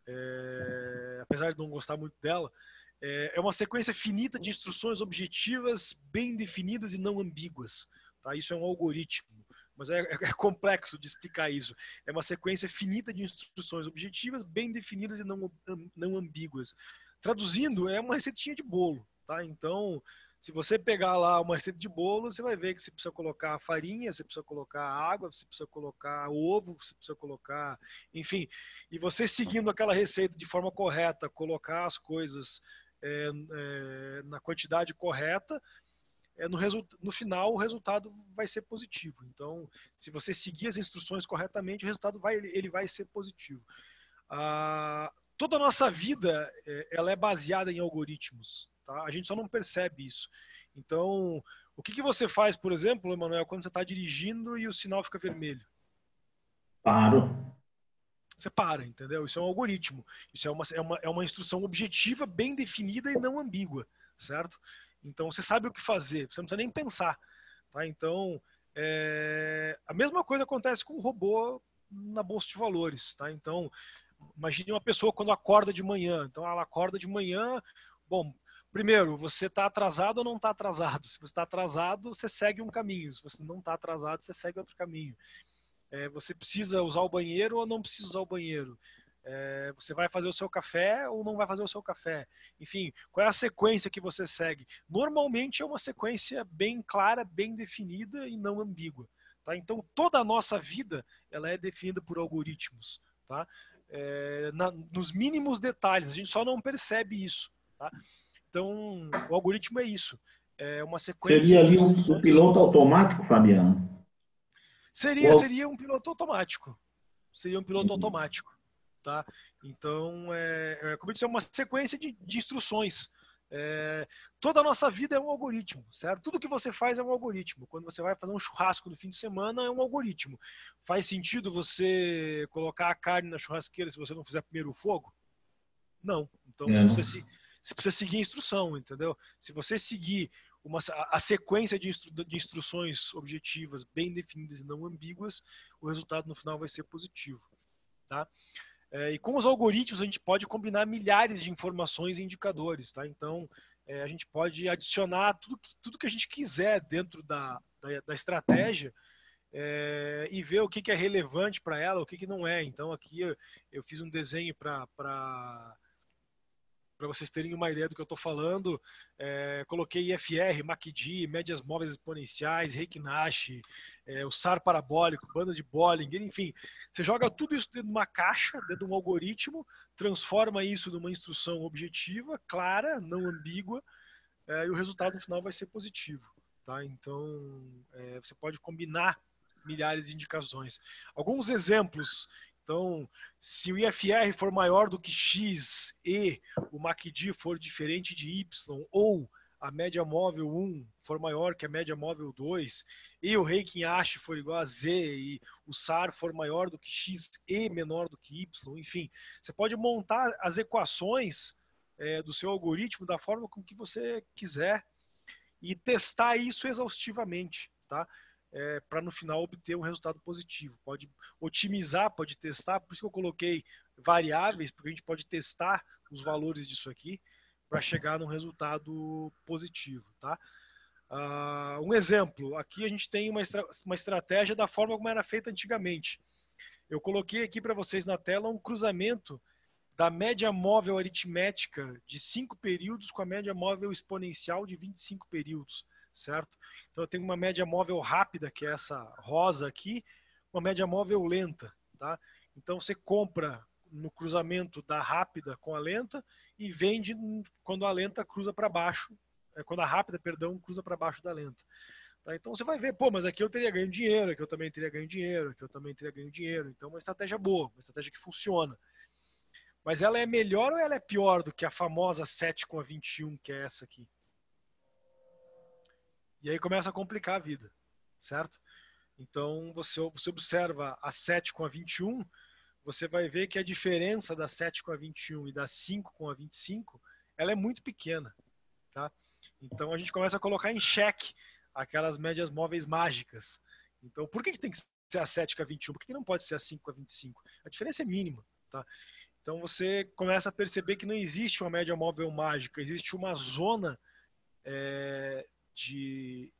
É, apesar de não gostar muito dela, é uma sequência finita de instruções objetivas, bem definidas e não ambíguas. Tá? Isso é um algoritmo, mas é, é complexo de explicar isso. É uma sequência finita de instruções objetivas, bem definidas e não, não ambíguas. Traduzindo, é uma receitinha de bolo. Tá? Então, se você pegar lá uma receita de bolo, você vai ver que você precisa colocar farinha, você precisa colocar água, você precisa colocar ovo, você precisa colocar... Enfim, e você seguindo aquela receita de forma correta, colocar as coisas... É, é, na quantidade correta, é, no, no final o resultado vai ser positivo. Então, se você seguir as instruções corretamente, o resultado vai, ele vai ser positivo. Ah, toda a nossa vida é, ela é baseada em algoritmos. Tá? A gente só não percebe isso. Então, o que, que você faz, por exemplo, Emanuel, quando você está dirigindo e o sinal fica vermelho? Paro. Você para, entendeu? Isso é um algoritmo. Isso é uma, é uma, é uma instrução objetiva, bem definida e não ambígua, certo? Então, você sabe o que fazer, você não precisa nem pensar. Tá? Então, é... a mesma coisa acontece com o robô na Bolsa de Valores. Tá? Então, imagine uma pessoa quando acorda de manhã. Então, ela acorda de manhã, bom... Primeiro, você está atrasado ou não está atrasado? Se você está atrasado, você segue um caminho. Se você não está atrasado, você segue outro caminho. É, você precisa usar o banheiro ou não precisa usar o banheiro? É, você vai fazer o seu café ou não vai fazer o seu café? Enfim, qual é a sequência que você segue? Normalmente é uma sequência bem clara, bem definida e não ambígua. Tá? Então, toda a nossa vida ela é definida por algoritmos. Tá? É, na, nos mínimos detalhes, a gente só não percebe isso. Tá? Então, o algoritmo é isso. É uma sequência... Seria ali um, um piloto automático, Fabiano? Seria, seria um piloto automático. Seria um piloto automático. Tá? Então, é, é, como eu disse, é uma sequência de, de instruções. É, toda a nossa vida é um algoritmo, certo? Tudo que você faz é um algoritmo. Quando você vai fazer um churrasco no fim de semana, é um algoritmo. Faz sentido você colocar a carne na churrasqueira se você não fizer primeiro o fogo? Não. Então, é. se você, se, você precisa seguir a instrução, entendeu? Se você seguir uma, a sequência de, instru, de instruções objetivas bem definidas e não ambíguas, o resultado no final vai ser positivo. Tá? É, e com os algoritmos a gente pode combinar milhares de informações e indicadores. Tá? Então, é, a gente pode adicionar tudo que, tudo que a gente quiser dentro da, da, da estratégia é, e ver o que, que é relevante para ela, o que, que não é. Então aqui eu, eu fiz um desenho para para vocês terem uma ideia do que eu estou falando. É, coloquei I F R, M A C D, médias móveis exponenciais, Reiki Nash, é, o S A R parabólico, banda de Bollinger, enfim. Você joga tudo isso dentro de uma caixa, dentro de um algoritmo, transforma isso numa instrução objetiva, clara, não ambígua, é, e o resultado no final vai ser positivo. Tá? Então, é, você pode combinar milhares de indicações. Alguns exemplos. Então, se o I F R for maior do que X e o M A C D for diferente de Y, ou a média móvel um for maior que a média móvel dois, e o Reiki Nash for igual a Z, e o S A R for maior do que X e menor do que Y, enfim, você pode montar as equações é, do seu algoritmo da forma com que você quiser e testar isso exaustivamente, tá? É, para no final obter um resultado positivo. Pode otimizar, pode testar, por isso que eu coloquei variáveis, porque a gente pode testar os valores disso aqui para chegar num resultado positivo. Tá? Uh, um exemplo, aqui a gente tem uma, estra uma estratégia da forma como era feita antigamente. Eu coloquei aqui para vocês na tela um cruzamento da média móvel aritmética de cinco períodos com a média móvel exponencial de vinte e cinco períodos. Certo? Então eu tenho uma média móvel rápida, que é essa rosa aqui, uma média móvel lenta, tá? Então você compra no cruzamento da rápida com a lenta e vende quando a lenta cruza para baixo, quando a rápida, perdão, cruza para baixo da lenta. Tá? Então você vai ver, pô, mas aqui eu teria ganho dinheiro, aqui eu também teria ganho dinheiro, aqui eu também teria ganho dinheiro. Então é uma estratégia boa, uma estratégia que funciona. Mas ela é melhor ou ela é pior do que a famosa sete com a vinte e um, que é essa aqui? E aí começa a complicar a vida, certo? Então, você, você observa a sete com a vinte e um, você vai ver que a diferença da sete com a vinte e um e da cinco com a vinte e cinco, ela é muito pequena, tá? Então, a gente começa a colocar em xeque aquelas médias móveis mágicas. Então, por que, que tem que ser a sete com a vinte e um? Por que, que não pode ser a cinco com a vinte e cinco? A diferença é mínima, tá? Então, você começa a perceber que não existe uma média móvel mágica, existe uma zona é, De,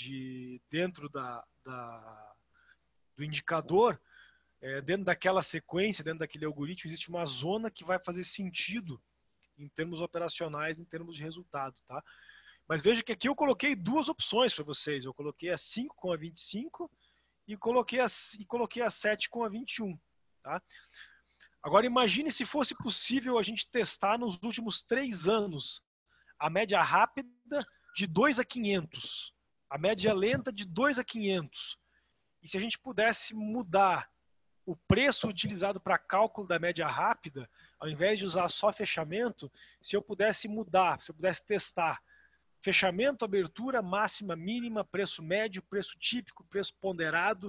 de dentro da, da, do indicador, é, dentro daquela sequência, dentro daquele algoritmo, existe uma zona que vai fazer sentido em termos operacionais, em termos de resultado, tá? Mas veja que aqui eu coloquei duas opções para vocês. Eu coloquei a cinco com a vinte e cinco e coloquei a, e coloquei a sete com a vinte e um, tá? Agora imagine se fosse possível a gente testar nos últimos três anos a média rápida de dois a quinhentos, a média lenta de dois a quinhentos. E se a gente pudesse mudar o preço utilizado para cálculo da média rápida, ao invés de usar só fechamento, se eu pudesse mudar, se eu pudesse testar fechamento, abertura, máxima, mínima, preço médio, preço típico, preço ponderado,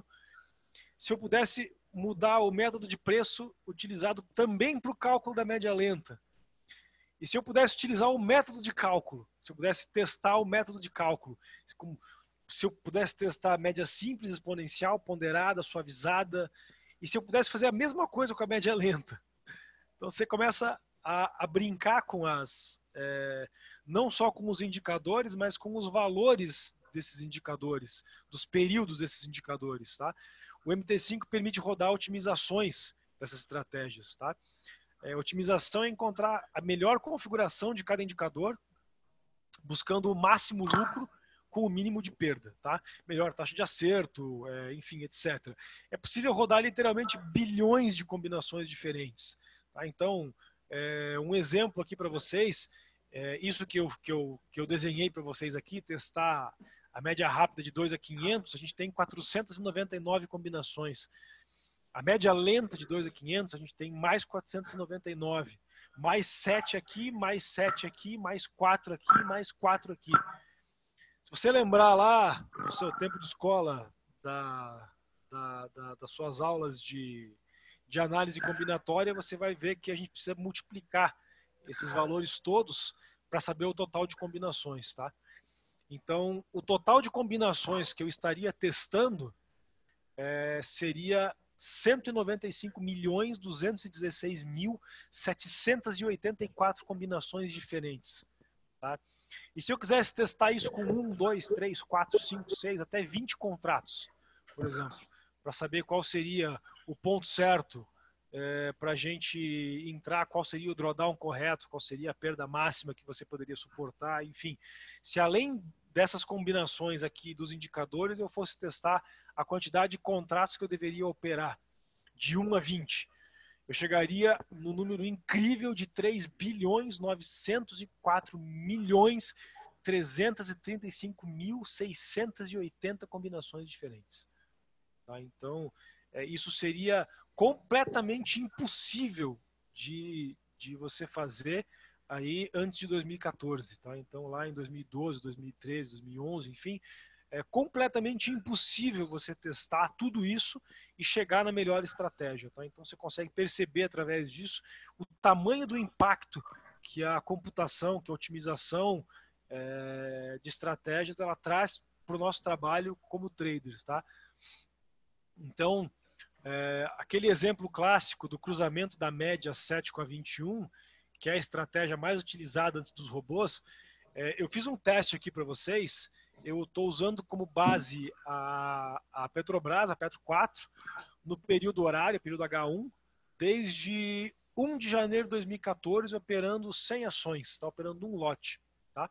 se eu pudesse mudar o método de preço utilizado também para o cálculo da média lenta, e se eu pudesse utilizar o método de cálculo, se eu pudesse testar o método de cálculo, se eu pudesse testar a média simples, exponencial, ponderada, suavizada, e se eu pudesse fazer a mesma coisa com a média lenta. Então você começa a, a brincar com as, é, não só com os indicadores, mas com os valores desses indicadores, dos períodos desses indicadores. Tá? O M T cinco permite rodar otimizações dessas estratégias. Tá? É, otimização é encontrar a melhor configuração de cada indicador, buscando o máximo lucro com o mínimo de perda, tá? Melhor taxa de acerto, é, enfim, etcétera. É possível rodar literalmente bilhões de combinações diferentes. Tá? Então, é, um exemplo aqui para vocês, é, isso que eu, que eu, que eu desenhei para vocês aqui, testar a média rápida de dois a quinhentos, a gente tem quatrocentas e noventa e nove combinações. A média lenta de dois a quinhentos, a gente tem mais quatrocentas e noventa e nove. Mais sete aqui, mais sete aqui, mais quatro aqui, mais quatro aqui. Se você lembrar lá no seu tempo de escola, da, da, da, das suas aulas de, de análise combinatória, você vai ver que a gente precisa multiplicar esses valores todos para saber o total de combinações. Tá? Então, o total de combinações que eu estaria testando é, seria cento e noventa e cinco milhões, duzentos e dezesseis mil, setecentas e oitenta e quatro combinações diferentes. Tá? E se eu quisesse testar isso com um, dois, três, quatro, cinco, seis, até vinte contratos, por exemplo, para saber qual seria o ponto certo é, para a gente entrar, qual seria o drawdown correto, qual seria a perda máxima que você poderia suportar, enfim. Se além dessas combinações aqui dos indicadores, eu fosse testar a quantidade de contratos que eu deveria operar, de um a vinte, eu chegaria no número incrível de três bilhões novecentos e quatro milhões trezentos e trinta e cinco mil seiscentos e oitenta combinações diferentes. Tá? Então, é, isso seria completamente impossível de, de você fazer aí antes de dois mil e quatorze. Tá? Então, lá em dois mil e doze, dois mil e treze, dois mil e onze, enfim, é completamente impossível você testar tudo isso e chegar na melhor estratégia. Tá? Então, você consegue perceber através disso o tamanho do impacto que a computação, que a otimização é, de estratégias, ela traz para o nosso trabalho como traders. Tá? Então, é, aquele exemplo clássico do cruzamento da média sete com a vinte e um, que é a estratégia mais utilizada dos robôs, é, eu fiz um teste aqui para vocês. Eu estou usando como base a, a Petrobras, a Petro quatro, no período horário, período H um, desde primeiro de janeiro de dois mil e quatorze, operando cem ações, está operando um lote. Tá?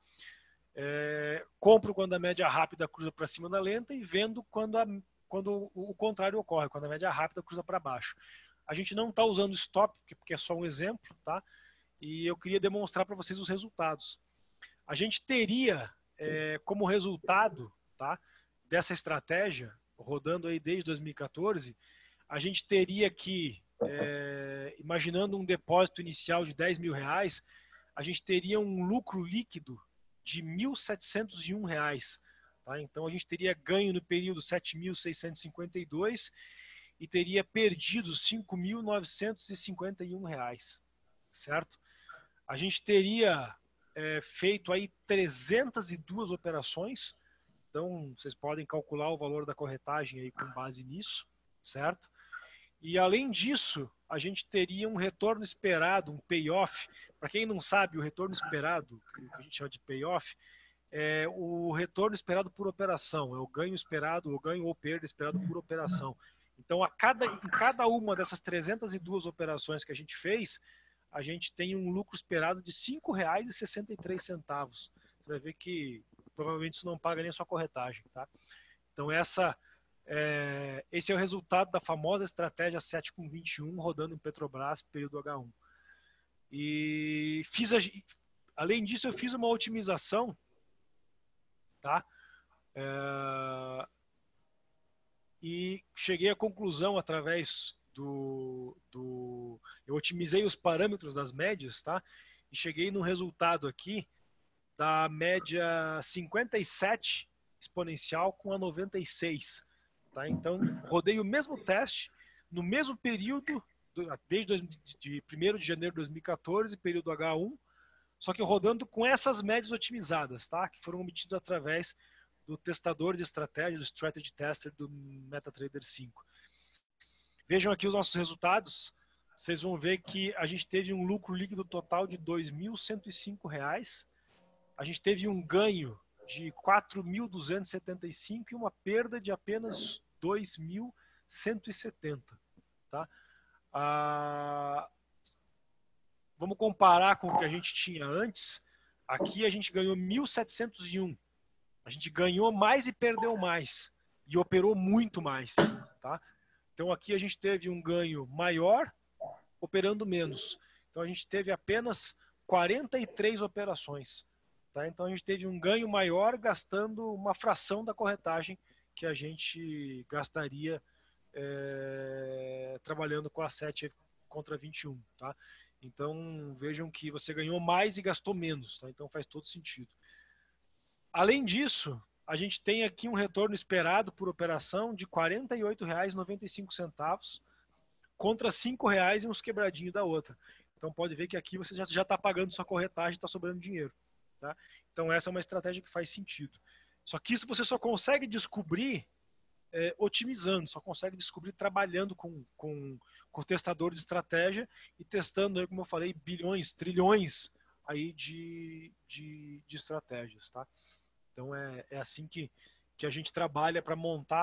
É, compro quando a média rápida cruza para cima da lenta e vendo quando, a, quando o contrário ocorre, quando a média rápida cruza para baixo. A gente não está usando stop, porque é só um exemplo, tá? E eu queria demonstrar para vocês os resultados. A gente teria é, como resultado, tá, dessa estratégia, rodando aí desde dois mil e quatorze, a gente teria que, é, imaginando um depósito inicial de dez mil reais, a gente teria um lucro líquido de mil setecentos e um reais. Tá? Então a gente teria ganho no período sete mil seiscentos e cinquenta e dois e teria perdido cinco mil novecentos e cinquenta e um reais. Certo? A gente teria é, feito aí trezentas e duas operações, então vocês podem calcular o valor da corretagem aí com base nisso, certo? E além disso, a gente teria um retorno esperado, um payoff. Para quem não sabe, o retorno esperado, que a gente chama de payoff, é o retorno esperado por operação, é o ganho esperado, o ganho ou perda esperado por operação. Então, a cada, em cada uma dessas trezentas e duas operações que a gente fez, a gente tem um lucro esperado de cinco reais e sessenta e três centavos. Você vai ver que provavelmente isso não paga nem a sua corretagem. Tá? Então, essa, é, esse é o resultado da famosa estratégia sete com vinte e um rodando em Petrobras, período H um. E fiz a, além disso, eu fiz uma otimização. Tá? É, e cheguei à conclusão através do, do... Eu otimizei os parâmetros das médias, tá? E cheguei no resultado aqui da média cinquenta e sete exponencial com a noventa e seis. Tá? Então, rodei o mesmo teste no mesmo período, desde de primeiro de janeiro de dois mil e quatorze, período H um, só que rodando com essas médias otimizadas, tá? Que foram obtidas através do testador de estratégia, do Strategy Tester do MetaTrader cinco. Vejam aqui os nossos resultados. Vocês vão ver que a gente teve um lucro líquido total de dois mil cento e cinco reais. A gente teve um ganho de quatro mil duzentos e setenta e cinco e uma perda de apenas dois mil cento e setenta. Tá? Ah, vamos comparar com o que a gente tinha antes. Aqui a gente ganhou mil setecentos e um. A gente ganhou mais e perdeu mais. E operou muito mais. Tá? Então aqui a gente teve um ganho maior, operando menos. Então a gente teve apenas quarenta e três operações. Tá? Então a gente teve um ganho maior gastando uma fração da corretagem que a gente gastaria é, trabalhando com a sete contra vinte e um. Tá? Então vejam que você ganhou mais e gastou menos. Tá? Então faz todo sentido. Além disso, a gente tem aqui um retorno esperado por operação de quarenta e oito reais e noventa e cinco centavos contra cinco reais e uns quebradinhos da outra. Então pode ver que aqui você já está pagando sua corretagem e está sobrando dinheiro. Tá? Então essa é uma estratégia que faz sentido. Só que isso você só consegue descobrir é, otimizando, só consegue descobrir trabalhando com, com, com o testador de estratégia e testando, como eu falei, bilhões, trilhões aí de, de, de estratégias. Tá? Então é, é assim que, que a gente trabalha para montar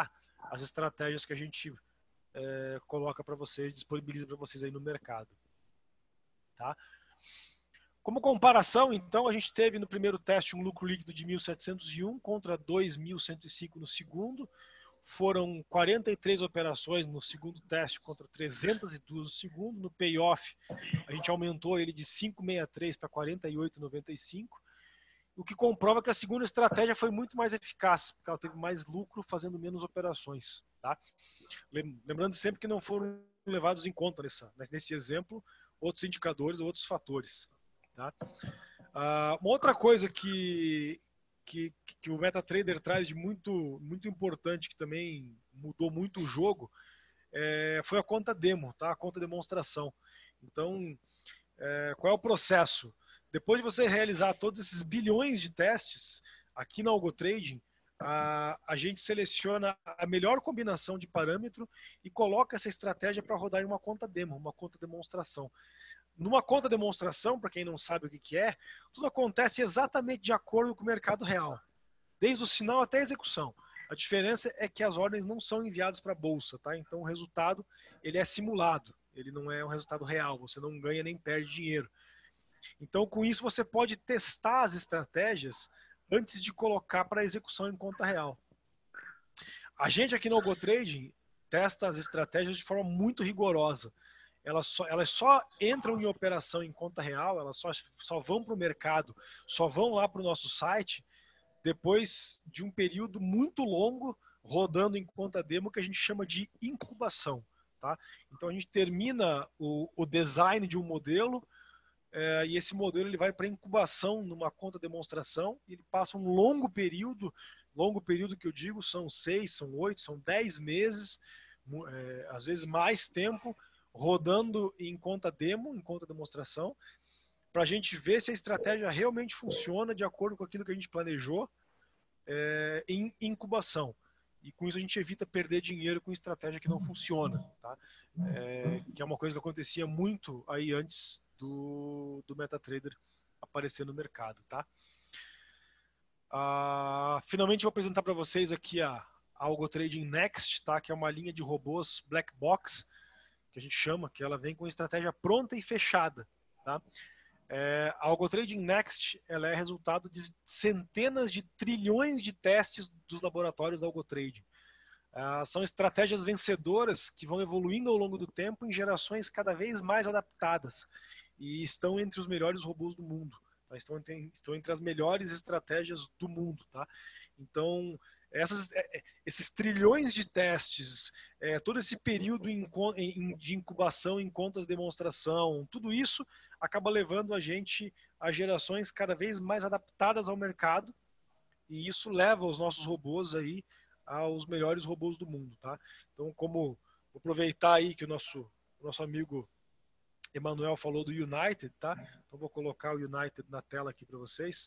as estratégias que a gente é, coloca para vocês, disponibiliza para vocês aí no mercado. Tá? Como comparação, então, a gente teve no primeiro teste um lucro líquido de mil setecentos e um contra dois mil cento e cinco no segundo. Foram quarenta e três operações no segundo teste contra trezentas e duas no segundo. No payoff, a gente aumentou ele de cinco vírgula sessenta e três para quarenta e oito vírgula noventa e cinco, o que comprova que a segunda estratégia foi muito mais eficaz, porque ela teve mais lucro fazendo menos operações. Tá? Lembrando sempre que não foram levados em conta nessa, nesse exemplo outros indicadores ou outros fatores. Tá? Uh, uma outra coisa que, que, que o MetaTrader traz de muito, muito importante, que também mudou muito o jogo, é, foi a conta demo, tá? A conta demonstração. Então, é, qual é o processo? Depois de você realizar todos esses bilhões de testes, aqui na AlgoTrading, a, a gente seleciona a melhor combinação de parâmetro e coloca essa estratégia para rodar em uma conta demo, uma conta demonstração. Numa conta demonstração, para quem não sabe o que, que é, tudo acontece exatamente de acordo com o mercado real, desde o sinal até a execução. A diferença é que as ordens não são enviadas para a bolsa, tá? Então o resultado ele é simulado, ele não é um resultado real, você não ganha nem perde dinheiro. Então com isso você pode testar as estratégias antes de colocar para execução em conta real. A gente aqui no AlgoTrading testa as estratégias de forma muito rigorosa. Elas só, elas só entram em operação em conta real, elas só, só vão para o mercado, só vão lá para o nosso site depois de um período muito longo rodando em conta demo, que a gente chama de incubação. Tá? Então a gente termina o, o design de um modelo é, e esse modelo ele vai para incubação numa conta demonstração e ele passa um longo período, longo período que eu digo, são seis, são oito, são dez meses, é, às vezes mais tempo, rodando em conta demo, em conta demonstração, para a gente ver se a estratégia realmente funciona de acordo com aquilo que a gente planejou é, em incubação. E com isso a gente evita perder dinheiro com estratégia que não funciona, tá? É, que é uma coisa que acontecia muito aí antes do, do MetaTrader aparecer no mercado, tá? Ah, finalmente vou apresentar para vocês aqui a, a AlgoTrading Next, tá? Que é uma linha de robôs black box, que a gente chama, que ela vem com estratégia pronta e fechada, tá? É, a AlgoTrading Next ela é resultado de centenas de trilhões de testes dos laboratórios AlgoTrading. Ah, são estratégias vencedoras que vão evoluindo ao longo do tempo em gerações cada vez mais adaptadas e estão entre os melhores robôs do mundo. Tá? Estão, entre, estão entre as melhores estratégias do mundo. Tá? Então, essas, esses trilhões de testes, é, todo esse período em, em, de incubação em contas de demonstração, tudo isso acaba levando a gente a gerações cada vez mais adaptadas ao mercado e isso leva os nossos robôs aí aos melhores robôs do mundo, tá? Então, como vou aproveitar aí que o nosso, o nosso amigo Emanuel falou do United, tá? Então vou colocar o United na tela aqui para vocês.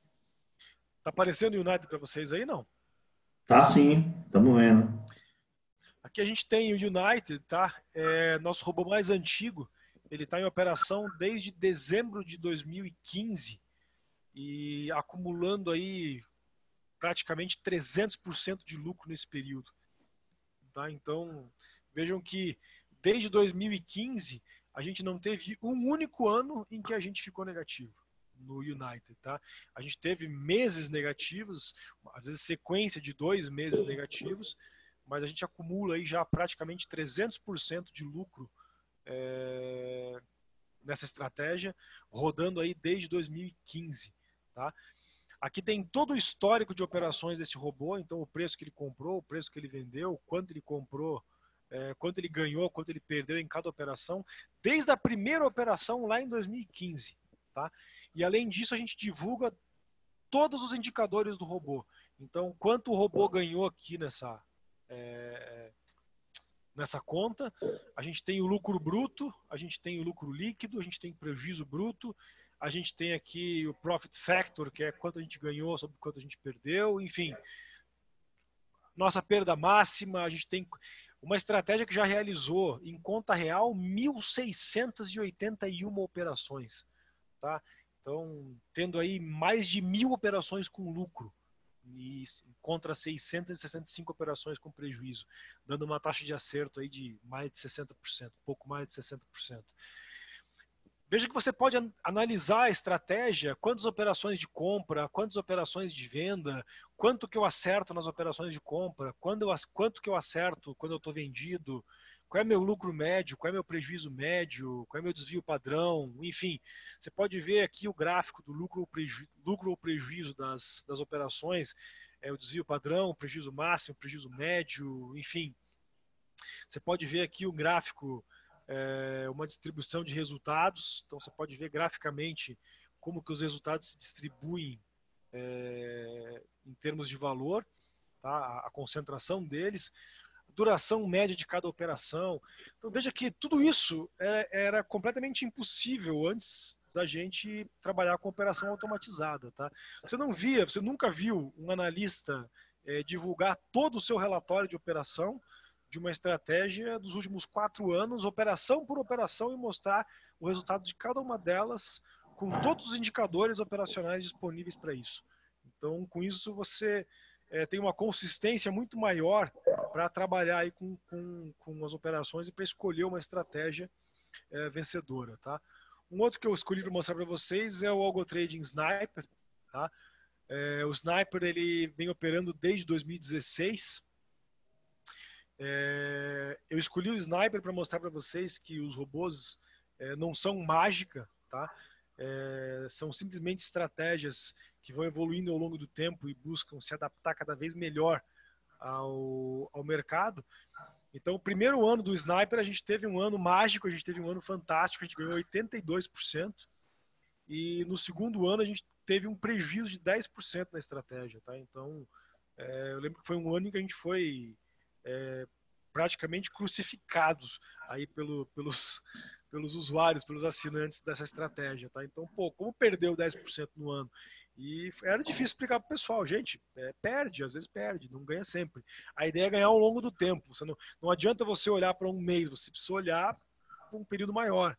Tá aparecendo o United para vocês aí, não? Tá sim, estamos vendo. Aqui a gente tem o United, tá? É nosso robô mais antigo. Ele está em operação desde dezembro de dois mil e quinze e acumulando aí praticamente trezentos por cento de lucro nesse período. Tá? Então, vejam que desde dois mil e quinze a gente não teve um único ano em que a gente ficou negativo no United. Tá? A gente teve meses negativos, às vezes sequência de dois meses negativos, mas a gente acumula aí já praticamente trezentos por cento de lucro é, nessa estratégia, rodando aí desde dois mil e quinze. Tá? Aqui tem todo o histórico de operações desse robô, então o preço que ele comprou, o preço que ele vendeu, quanto ele comprou, é, quanto ele ganhou, quanto ele perdeu em cada operação, desde a primeira operação lá em dois mil e quinze. Tá? E além disso, a gente divulga todos os indicadores do robô. Então, quanto o robô ganhou aqui nessa, é, nessa conta, a gente tem o lucro bruto, a gente tem o lucro líquido, a gente tem o prejuízo bruto, a gente tem aqui o profit factor, que é quanto a gente ganhou sobre quanto a gente perdeu, enfim. Nossa perda máxima, a gente tem uma estratégia que já realizou em conta real mil seiscentas e oitenta e uma operações. Tá? Então, tendo aí mais de mil operações com lucro e contra seiscentas e sessenta e cinco operações com prejuízo, dando uma taxa de acerto aí de mais de sessenta por cento, pouco mais de sessenta por cento. Veja que você pode analisar a estratégia, quantas operações de compra, quantas operações de venda, quanto que eu acerto nas operações de compra, quando eu, quanto que eu acerto quando eu estou vendido, qual é meu lucro médio, qual é meu prejuízo médio, qual é meu desvio padrão, enfim. Você pode ver aqui o gráfico do lucro ou prejuízo, lucro ou prejuízo das, das operações, é, o desvio padrão, o prejuízo máximo, o prejuízo médio, enfim. Você pode ver aqui o gráfico, é, uma distribuição de resultados, então você pode ver graficamente como que os resultados se distribuem é, em termos de valor, tá? a, a concentração deles, duração média de cada operação. Então veja que tudo isso é, era completamente impossível antes da gente trabalhar com operação automatizada. Tá? Você não via, você nunca viu um analista é, divulgar todo o seu relatório de operação de uma estratégia dos últimos quatro anos, operação por operação, e mostrar o resultado de cada uma delas com todos os indicadores operacionais disponíveis para isso. Então, com isso, você é, tem uma consistência muito maior para trabalhar aí com, com, com as operações e para escolher uma estratégia é, vencedora. Tá? Um outro que eu escolhi para mostrar para vocês é o Algo Trading Sniper. Tá? É, o Sniper ele vem operando desde dois mil e dezesseis. É, eu escolhi o Sniper para mostrar para vocês que os robôs é, não são mágica, tá? É, são simplesmente estratégias que vão evoluindo ao longo do tempo e buscam se adaptar cada vez melhor ao, ao mercado. Então, o primeiro ano do Sniper, a gente teve um ano mágico, a gente teve um ano fantástico, a gente ganhou oitenta e dois por cento. E no segundo ano, a gente teve um prejuízo de dez por cento na estratégia, tá? Então, é, eu lembro que foi um ano em que a gente foi É, praticamente crucificados aí pelo, pelos, pelos usuários, pelos assinantes dessa estratégia, tá? Então, pô, como perdeu dez por cento no ano? E era difícil explicar para o pessoal, gente, é, perde, às vezes perde, não ganha sempre. A ideia é ganhar ao longo do tempo. Você não, não adianta você olhar para um mês, você precisa olhar para um período maior.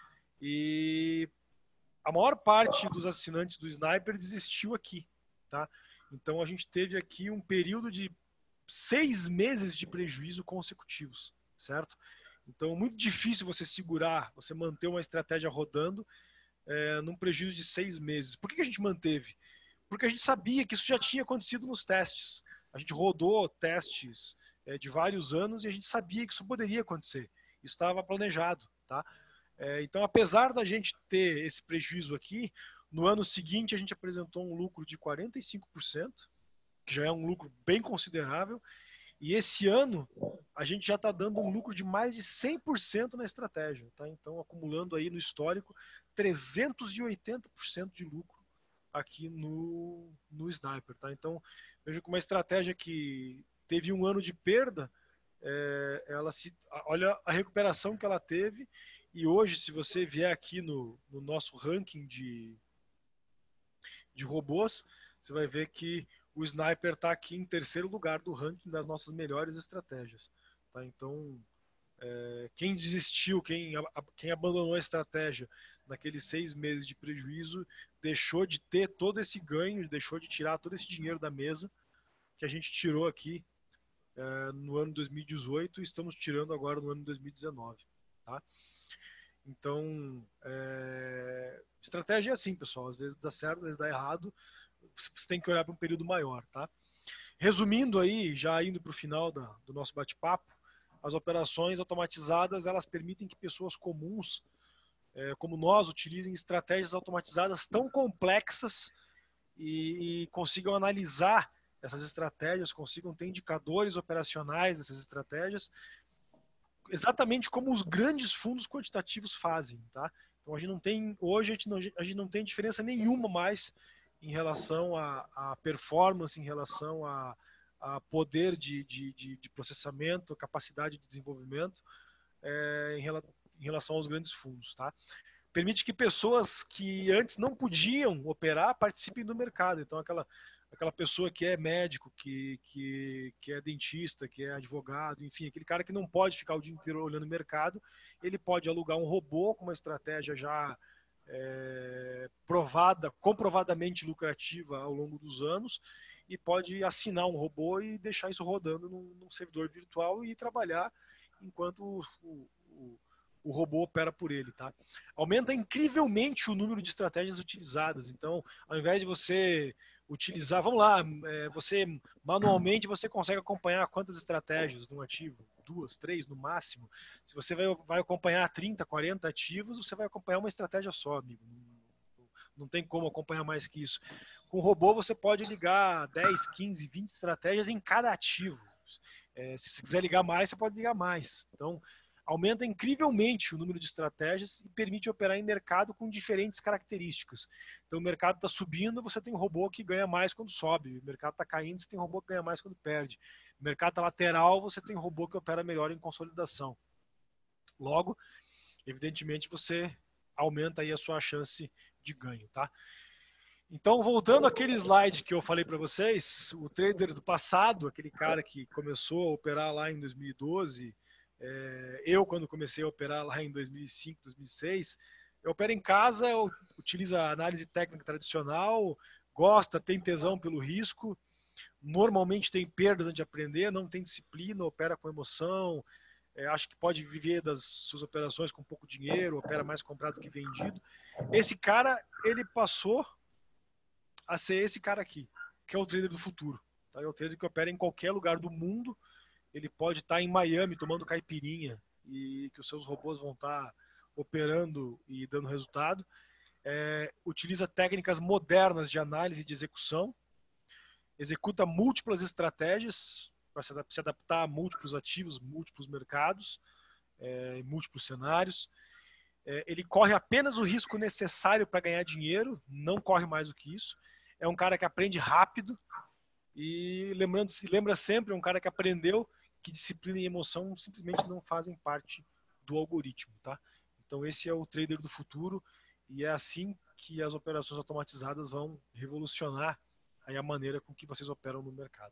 E a maior parte dos assinantes do Sniper desistiu aqui, tá? Então a gente teve aqui um período de seis meses de prejuízo consecutivos, certo? Então, muito difícil você segurar, você manter uma estratégia rodando é, num prejuízo de seis meses. Por que a gente manteve? Porque a gente sabia que isso já tinha acontecido nos testes. A gente rodou testes é, de vários anos e a gente sabia que isso poderia acontecer. Isso estava planejado, tá? É, então, apesar da gente ter esse prejuízo aqui, no ano seguinte a gente apresentou um lucro de quarenta e cinco por cento, que já é um lucro bem considerável, e esse ano a gente já está dando um lucro de mais de cem por cento na estratégia, tá? Então, acumulando aí no histórico trezentos e oitenta por cento de lucro aqui no, no Sniper, tá? Então, veja que uma estratégia que teve um ano de perda, é, ela se, olha a recuperação que ela teve, e hoje, se você vier aqui no, no nosso ranking de, de robôs, você vai ver que o Sniper está aqui em terceiro lugar do ranking das nossas melhores estratégias. Tá? Então, é, quem desistiu, quem, quem abandonou a estratégia naqueles seis meses de prejuízo, deixou de ter todo esse ganho, deixou de tirar todo esse dinheiro da mesa que a gente tirou aqui é, no ano dois mil e dezoito e estamos tirando agora no ano dois mil e dezenove. Tá? Então, é, estratégia é assim, pessoal. Às vezes dá certo, às vezes dá errado. Você tem que olhar para um período maior, tá? Resumindo aí, já indo para o final da, do nosso bate-papo, as operações automatizadas, elas permitem que pessoas comuns, é, como nós, utilizem estratégias automatizadas tão complexas e, e consigam analisar essas estratégias, consigam ter indicadores operacionais dessas estratégias, exatamente como os grandes fundos quantitativos fazem, tá? Então a gente não tem, hoje a gente não, a gente não tem diferença nenhuma mais em relação a, a performance, em relação a, a poder de, de, de, de processamento, capacidade de desenvolvimento é, em, rela, em relação aos grandes fundos, tá? Permite que pessoas que antes não podiam operar participem do mercado. Então aquela aquela pessoa que é médico, que, que, que é dentista, que é advogado, enfim, aquele cara que não pode ficar o dia inteiro olhando o mercado, ele pode alugar um robô com uma estratégia já é, provada, comprovadamente lucrativa ao longo dos anos, e pode assinar um robô e deixar isso rodando num, num servidor virtual e trabalhar enquanto o, o, o robô opera por ele, tá? Aumenta incrivelmente o número de estratégias utilizadas. Então, ao invés de você utilizar, vamos lá, é, você manualmente você consegue acompanhar quantas estratégias no ativo? Duas, três no máximo. Se você vai, vai acompanhar trinta, quarenta ativos, você vai acompanhar uma estratégia só, amigo. Não, não tem como acompanhar mais que isso. Com o robô você pode ligar dez, quinze, vinte estratégias em cada ativo. É, se você quiser ligar mais, você pode ligar mais. Então, aumenta incrivelmente o número de estratégias e permite operar em mercado com diferentes características. Então, o mercado está subindo, você tem um robô que ganha mais quando sobe. O mercado está caindo, você tem um robô que ganha mais quando perde. O mercado está lateral, você tem um robô que opera melhor em consolidação. Logo, evidentemente, você aumenta aí a sua chance de ganho, tá? Então, voltando àquele slide que eu falei para vocês, o trader do passado, aquele cara que começou a operar lá em dois mil e doze, é, eu, quando comecei a operar lá em dois mil e cinco, dois mil e seis, eu opero em casa, eu utilizo a análise técnica tradicional, gosta, tem tesão pelo risco, normalmente tem perdas antes de aprender, não tem disciplina, opera com emoção, é, acho que pode viver das suas operações com pouco dinheiro, opera mais comprado que vendido. Esse cara, ele passou a ser esse cara aqui, que é o trader do futuro. Tá? É o trader que opera em qualquer lugar do mundo. Ele pode estar em Miami tomando caipirinha e que os seus robôs vão estar operando e dando resultado. É, utiliza técnicas modernas de análise e de execução. Executa múltiplas estratégias para se adaptar a múltiplos ativos, múltiplos mercados, é, múltiplos cenários. É, ele corre apenas o risco necessário para ganhar dinheiro, não corre mais do que isso. É um cara que aprende rápido e lembrando, se lembra sempre, é um cara que aprendeu que disciplina e emoção simplesmente não fazem parte do algoritmo, tá? Então esse é o trader do futuro e é assim que as operações automatizadas vão revolucionar aí a maneira com que vocês operam no mercado.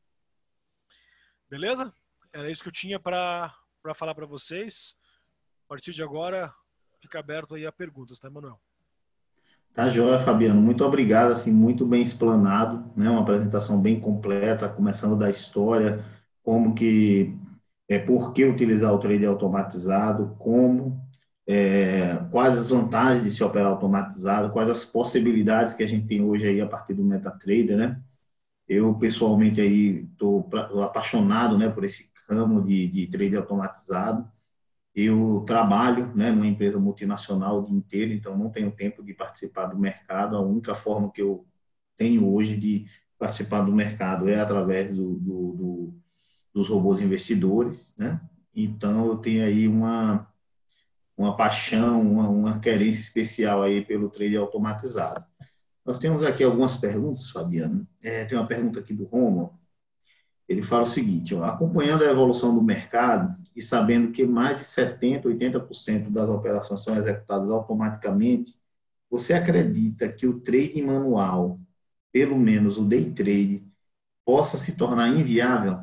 Beleza? Era isso que eu tinha para para falar para vocês. A partir de agora, fica aberto aí a perguntas, tá, Manuel? Tá joia, Fabiano. Muito obrigado, assim, muito bem explanado, né? Uma apresentação bem completa, começando da história, como que, é, por que utilizar o trade automatizado, como, é, quais as vantagens de se operar automatizado, quais as possibilidades que a gente tem hoje aí a partir do MetaTrader, né? Eu, pessoalmente, aí estou apaixonado, né, por esse ramo de, de trade automatizado. Eu trabalho, né, numa empresa multinacional o dia inteiro, então não tenho tempo de participar do mercado. A única forma que eu tenho hoje de participar do mercado é através do, do, do, dos robôs investidores, né? Então eu tenho aí uma, uma paixão, uma, uma querência especial aí pelo trade automatizado. Nós temos aqui algumas perguntas, Fabiano. É, tem uma pergunta aqui do Romo. Ele fala o seguinte, ó, acompanhando a evolução do mercado e sabendo que mais de setenta, oitenta por cento das operações são executadas automaticamente, você acredita que o trading manual, pelo menos o day trade, possa se tornar inviável?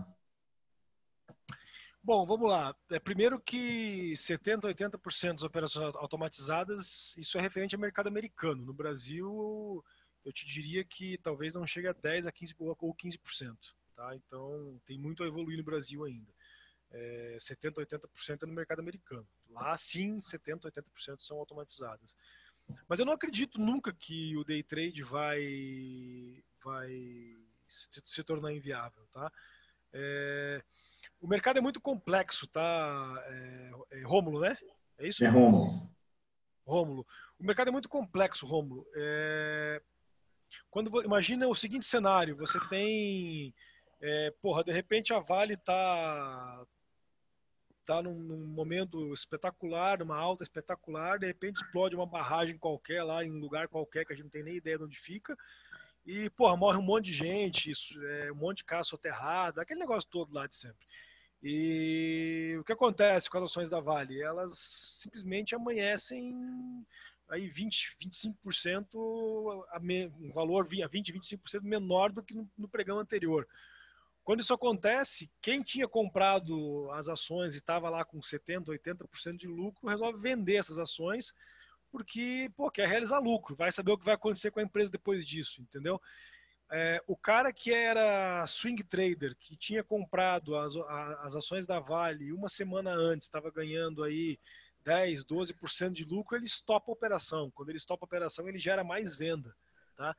Bom, vamos lá. É, primeiro que setenta, oitenta por cento das operações automatizadas, isso é referente ao mercado americano. No Brasil, eu te diria que talvez não chegue a dez a quinze ou quinze por cento. Tá? Então, tem muito a evoluir no Brasil ainda. É, setenta, oitenta por cento é no mercado americano. Lá, sim, setenta, oitenta por cento são automatizadas. Mas eu não acredito nunca que o day trade vai, vai se, se tornar inviável. Tá? É, o mercado é muito complexo, tá? É, é Rômulo, né? É isso? É, Romulo? Rômulo. O mercado é muito complexo, Rômulo. É, quando imagina o seguinte cenário, você tem, é, porra, de repente a Vale tá tá num, num momento espetacular, numa alta espetacular, de repente explode uma barragem qualquer lá em um lugar qualquer que a gente não tem nem ideia de onde fica. E, porra, morre um monte de gente, isso, é, um monte de casa soterrada, aquele negócio todo lá de sempre. E o que acontece com as ações da Vale? Elas simplesmente amanhecem aí vinte, vinte e cinco por cento, a me, um valor a vinte, vinte e cinco por cento menor do que no, no pregão anterior. Quando isso acontece, quem tinha comprado as ações e estava lá com setenta, oitenta por cento de lucro, resolve vender essas ações porque, pô, quer realizar lucro, vai saber o que vai acontecer com a empresa depois disso, entendeu? é, o cara que era swing trader, que tinha comprado as, as ações da Vale uma semana antes, estava ganhando aí dez, doze por cento de lucro, ele estopa a operação. Quando ele estopa a operação, ele gera mais venda, tá?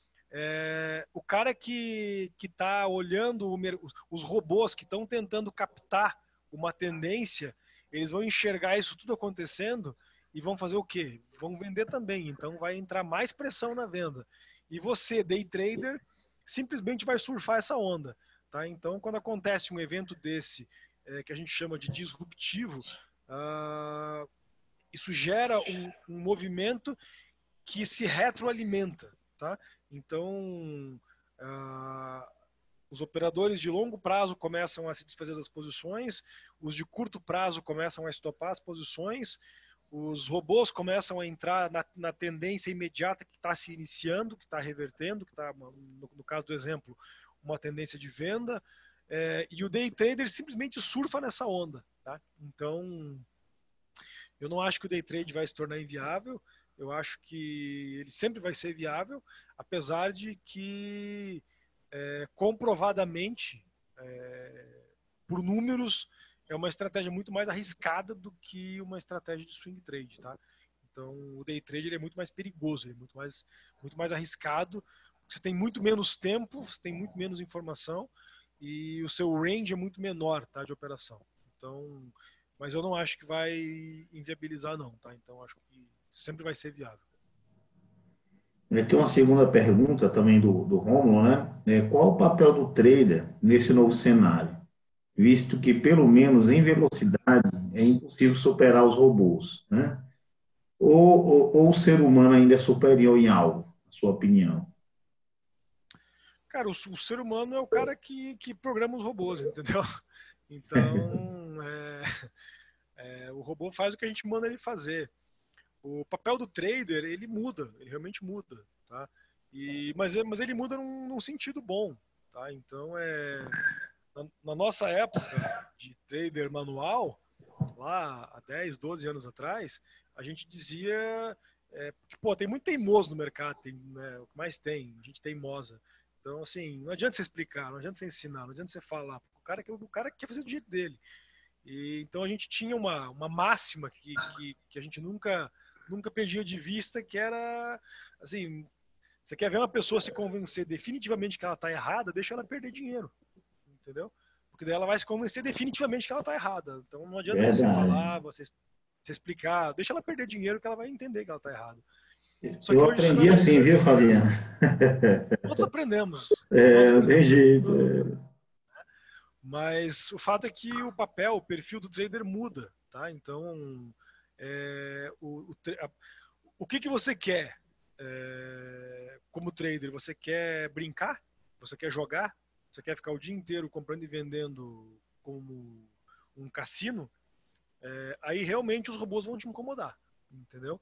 É, o cara que está olhando o, os robôs que estão tentando captar uma tendência, eles vão enxergar isso tudo acontecendo e vão fazer o quê? Vão vender também. Então vai entrar mais pressão na venda. E você, day trader, simplesmente vai surfar essa onda, tá? Então, quando acontece um evento desse, é, que a gente chama de disruptivo, uh, isso gera um, um movimento que se retroalimenta, tá? Então, uh, os operadores de longo prazo começam a se desfazer das posições, os de curto prazo começam a estopar as posições, os robôs começam a entrar na, na tendência imediata que está se iniciando, que está revertendo, que está, no, no caso do exemplo, uma tendência de venda, é, e o day trader simplesmente surfa nessa onda, tá? Então, eu não acho que o day trade vai se tornar inviável, eu acho que ele sempre vai ser viável, apesar de que, é, comprovadamente, é, por números, é uma estratégia muito mais arriscada do que uma estratégia de swing trade, tá? Então, o day trade ele é muito mais perigoso, ele é muito mais, muito mais arriscado, você tem muito menos tempo, você tem muito menos informação e o seu range é muito menor, tá, de operação. Então, mas eu não acho que vai inviabilizar não, tá? Então, acho que sempre vai ser viável. Tem uma segunda pergunta também do, do Rômulo, né? É, qual o papel do trader nesse novo cenário? Visto que, pelo menos em velocidade, é impossível superar os robôs, né? Ou, ou, ou o ser humano ainda é superior em algo, na sua opinião? Cara, o, o ser humano é o cara que, que programa os robôs, entendeu? Então, é, é, o robô faz o que a gente manda ele fazer. O papel do trader, ele muda, ele realmente muda, tá? E, mas, mas ele muda num, num sentido bom, tá? Então, é, na, na nossa época de trader manual, lá há dez, doze anos atrás, a gente dizia é, que, pô, tem muito teimoso no mercado, tem, né, o que mais tem, gente teimosa. Então, assim, não adianta você explicar, não adianta você ensinar, não adianta você falar. O cara, o cara quer fazer do jeito dele. E, então, a gente tinha uma, uma máxima que, que, que a gente nunca, nunca perdia de vista, que era, assim, você quer ver uma pessoa se convencer definitivamente que ela está errada, deixa ela perder dinheiro, entendeu? Porque daí ela vai se convencer definitivamente que ela está errada. Então não adianta você Verdade. falar, você, você explicar, deixa ela perder dinheiro que ela vai entender que ela está errada. Só que Eu hoje isso não é aprendi mais assim, bem viu, assim. Fabiano? Todos aprendemos, todos É, nós não tem aprendemos assim. jeito. É. Mas o fato é que o papel, o perfil do trader muda, tá? Então, é, o, o, a, o que, que você quer é, como trader? Você quer brincar? Você quer jogar? Você quer ficar o dia inteiro comprando e vendendo como um cassino? É, aí realmente os robôs vão te incomodar, entendeu?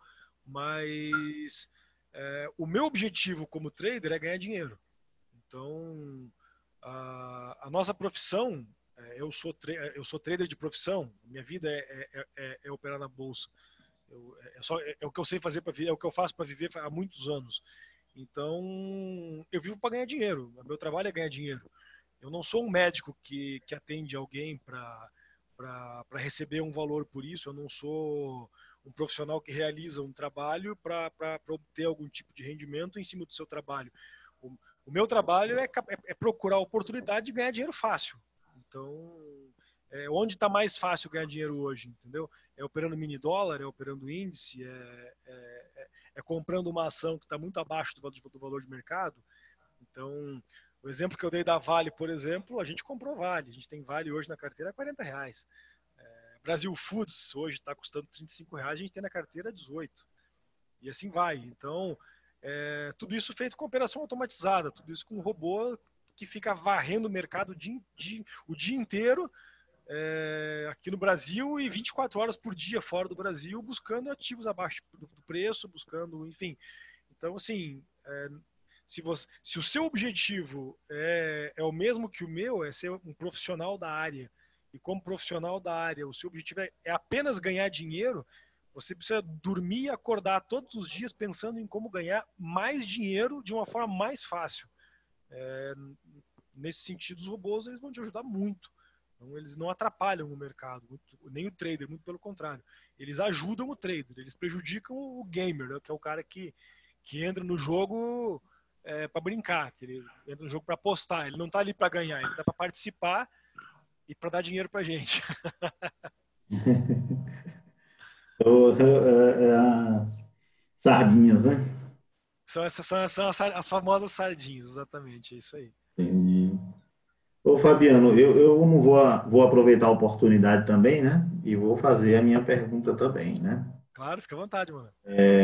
Mas é, o meu objetivo como trader é ganhar dinheiro. Então, a, a nossa profissão, é, eu, sou eu sou trader de profissão, minha vida é, é, é, é operar na bolsa. Eu, é, só, é, é o que eu sei fazer para viver, é o que eu faço para viver há muitos anos. Então, eu vivo para ganhar dinheiro. O meu trabalho é ganhar dinheiro. Eu não sou um médico que, que atende alguém para para receber um valor por isso. Eu não sou um profissional que realiza um trabalho para obter algum tipo de rendimento em cima do seu trabalho. O, o meu trabalho é, é, é procurar a oportunidade de ganhar dinheiro fácil. Então, é, onde está mais fácil ganhar dinheiro hoje, entendeu? É operando mini dólar, é operando índice, é, é, é, é comprando uma ação que está muito abaixo do, do valor de mercado. Então, o exemplo que eu dei da Vale, por exemplo, a gente comprou Vale. A gente tem Vale hoje na carteira a quarenta reais. É, Brasil Foods hoje está custando trinta e cinco reais, a gente tem na carteira dezoito. E assim vai. Então, é, tudo isso feito com operação automatizada, tudo isso com um robô que fica varrendo o mercado o dia, o dia inteiro é, aqui no Brasil e vinte e quatro horas por dia fora do Brasil, buscando ativos abaixo do preço, buscando, enfim. Então, assim, é, se, você, se o seu objetivo é, é o mesmo que o meu, é ser um profissional da área, e como profissional da área, o seu objetivo é, é apenas ganhar dinheiro, você precisa dormir e acordar todos os dias pensando em como ganhar mais dinheiro de uma forma mais fácil. É, nesse sentido, os robôs eles vão te ajudar muito. Então, eles não atrapalham o mercado, muito, nem o trader, muito pelo contrário. Eles ajudam o trader, eles prejudicam o gamer, né, que é o cara que, que entra no jogo é, para brincar, que ele entra no jogo para apostar. Ele não está ali para ganhar, ele está para participar e para dar dinheiro para gente. Ou, é, é, as sardinhas, né? São, essas, são, são as, as famosas sardinhas, exatamente, é isso aí. Entendi. Ô, Fabiano, eu, eu não vou, a- vou aproveitar a oportunidade também, né? E vou fazer a minha pergunta também, né? Claro, fica à vontade, mano.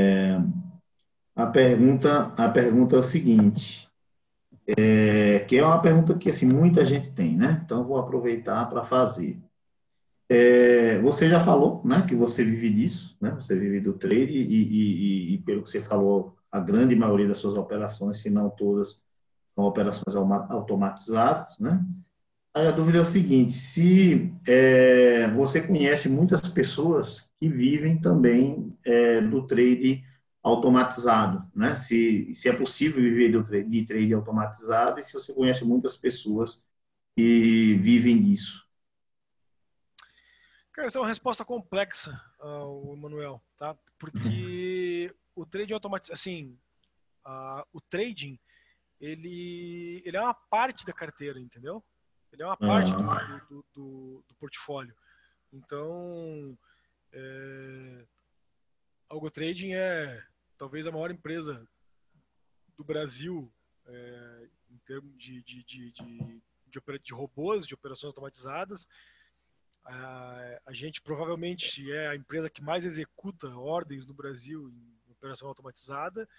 A pergunta, a pergunta é o seguinte, é, que é uma pergunta que assim, muita gente tem, né? Então, eu vou aproveitar para fazer. É, você já falou, né, que você vive disso, né? Você vive do trade e, e, e, e pelo que você falou, a grande maioria das suas operações, se não todas, são operações auma- automatizadas, né? Aí a dúvida é o seguinte: se é, você conhece muitas pessoas que vivem também é, do trade automatizado, né? Se, se é possível viver do, tra- de trade automatizado e se você conhece muitas pessoas que vivem disso. Cara, essa é uma resposta complexa, uh, Manuel, tá? Porque o trade automatizado, assim, uh, o trading, ele, ele é uma parte da carteira, entendeu? Ele é uma parte do, Ah, do, do, do, do portfólio. Então, é, a Algo Trading é talvez a maior empresa do Brasil é, em termos de, de, de, de, de, de robôs, de operações automatizadas. A, a gente provavelmente é a empresa que mais executa ordens no Brasil em operação automatizada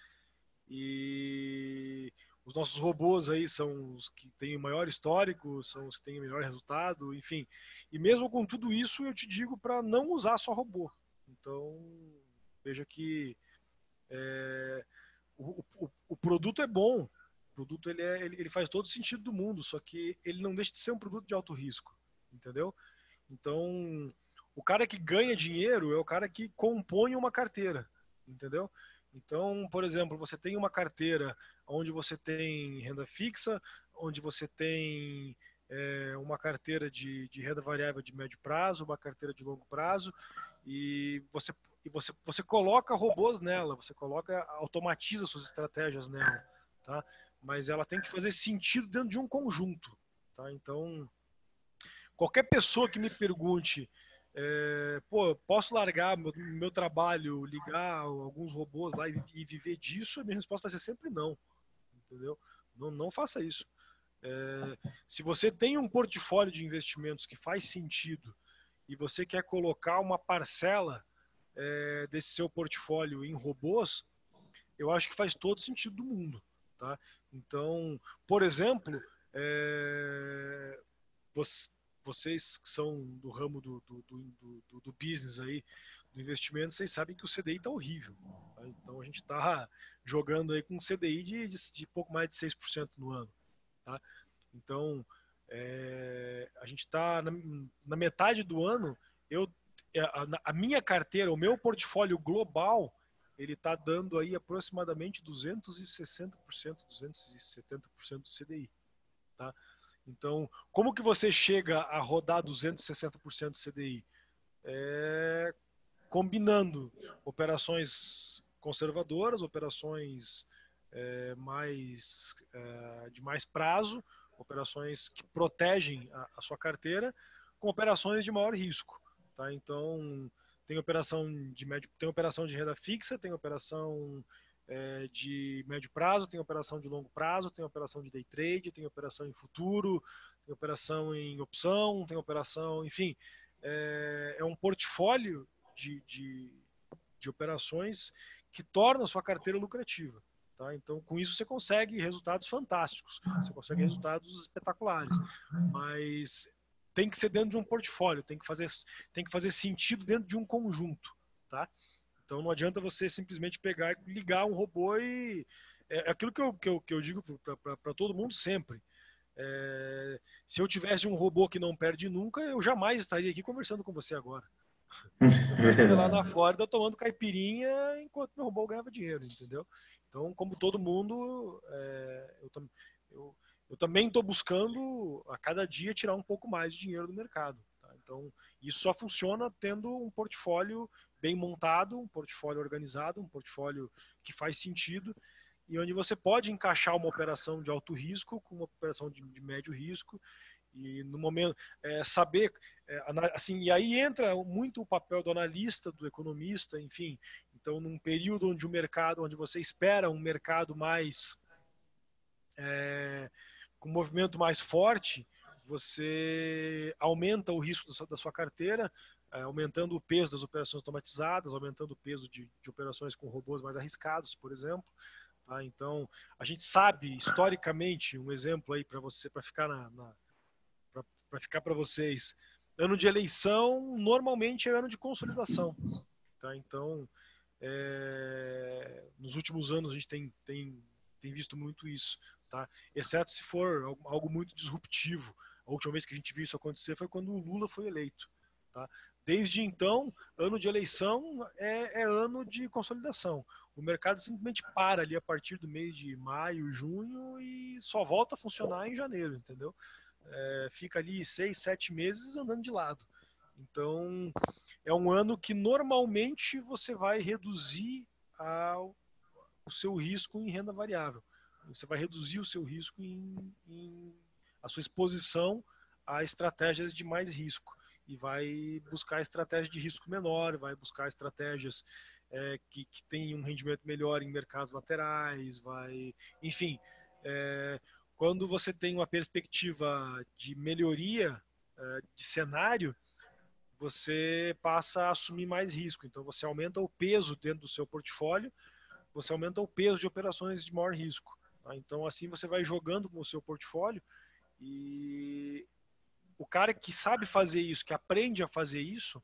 e os nossos robôs aí são os que têm o maior histórico, são os que têm o melhor resultado, enfim. E mesmo com tudo isso, eu te digo para não usar só robô. Então, veja que é, o, o, o produto é bom, o produto ele, é, ele, ele faz todo sentido do mundo, só que ele não deixa de ser um produto de alto risco, entendeu? Então, o cara que ganha dinheiro é o cara que compõe uma carteira, entendeu? Então, por exemplo, você tem uma carteira onde você tem renda fixa, onde você tem é, uma carteira de, de renda variável de médio prazo, uma carteira de longo prazo, e você, e você, você coloca robôs nela, você coloca, automatiza suas estratégias nela, tá? Mas ela tem que fazer sentido dentro de um conjunto, tá? Então, qualquer pessoa que me pergunte, é, pô, posso largar meu, meu trabalho, ligar alguns robôs lá e, e viver disso? A minha resposta vai ser sempre não, entendeu? Não, não faça isso. É, se você tem um portfólio de investimentos que faz sentido e você quer colocar uma parcela é, desse seu portfólio em robôs, eu acho que faz todo sentido do mundo, tá? Então, por exemplo, é, você, vocês que são do ramo do, do, do, do, do business aí, do investimento, vocês sabem que o C D I está horrível. Tá? Então a gente está jogando aí com um C D I de, de, de pouco mais de seis por cento no ano. Tá? Então é, a gente está na, na metade do ano, eu, a, a minha carteira, o meu portfólio global, ele está dando aí aproximadamente duzentos e sessenta por cento, duzentos e setenta por cento do C D I. Tá? Então, como que você chega a rodar duzentos e sessenta por cento do C D I? É, combinando operações conservadoras, operações é, mais é, de mais prazo, operações que protegem a, a sua carteira, com operações de maior risco. Tá? Então, tem operação de médio, tem operação de renda fixa, tem operação é, de médio prazo, tem operação de longo prazo, tem operação de day trade, tem operação em futuro, tem operação em opção, tem operação, enfim, é, é um portfólio de, de, de operações que tornam a sua carteira lucrativa. Tá? Então, com isso, você consegue resultados fantásticos, você consegue resultados espetaculares, mas tem que ser dentro de um portfólio, tem que fazer, tem que fazer sentido dentro de um conjunto. Tá? Então, não adianta você simplesmente pegar e ligar um robô e. É aquilo que eu, que eu, que eu digo para todo mundo sempre. É, se eu tivesse um robô que não perde nunca, eu jamais estaria aqui conversando com você agora. Eu estaria lá na verdade. Flórida tomando caipirinha enquanto meu robô ganhava dinheiro, entendeu? Então, como todo mundo, é, eu, eu, eu também estou buscando a cada dia tirar um pouco mais de dinheiro do mercado. Tá? Então, isso só funciona tendo um portfólio bem montado, um portfólio organizado, um portfólio que faz sentido e onde você pode encaixar uma operação de alto risco com uma operação de, de médio risco e no momento é, saber é, assim, e aí entra muito o papel do analista, do economista, enfim. Então, num período onde o mercado, onde você espera um mercado mais é, com um movimento mais forte, você aumenta o risco da sua, da sua carteira, é, aumentando o peso das operações automatizadas, aumentando o peso de, de operações com robôs mais arriscados, por exemplo. Tá? Então, a gente sabe historicamente, um exemplo aí para você, para ficar na, na para ficar para vocês, ano de eleição normalmente é ano de consolidação. Tá? Então, é, nos últimos anos a gente tem, tem, tem visto muito isso. Tá? Exceto se for algo, algo muito disruptivo. A última vez que a gente viu isso acontecer foi quando o Lula foi eleito. Tá? Desde então, ano de eleição é, é ano de consolidação. O mercado simplesmente para ali a partir do mês de maio, junho e só volta a funcionar em janeiro, entendeu? É, fica ali seis, sete meses andando de lado. Então, é um ano que normalmente você vai reduzir a, o seu risco em renda variável. Você vai reduzir o seu risco em, em a sua exposição a estratégias de mais risco e vai buscar estratégias de risco menor, vai buscar estratégias é, que, que têm um rendimento melhor em mercados laterais, vai, enfim, é, quando você tem uma perspectiva de melhoria é, de cenário, você passa a assumir mais risco. Então, você aumenta o peso dentro do seu portfólio, você aumenta o peso de operações de maior risco. Tá? Então, assim, você vai jogando com o seu portfólio e o cara que sabe fazer isso, que aprende a fazer isso,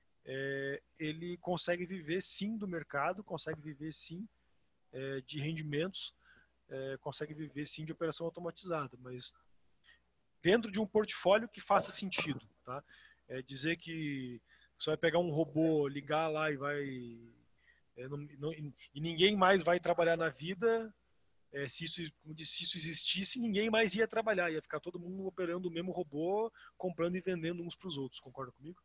é, ele consegue viver, sim, do mercado, consegue viver, sim, é, de rendimentos, é, consegue viver, sim, de operação automatizada, mas dentro de um portfólio que faça sentido. Tá? É dizer que você vai pegar um robô, ligar lá e vai... É, não, não, e ninguém mais vai trabalhar na vida, é, se, isso, como disse, se isso existisse, ninguém mais ia trabalhar, ia ficar todo mundo operando o mesmo robô, comprando e vendendo uns para os outros. Concorda comigo?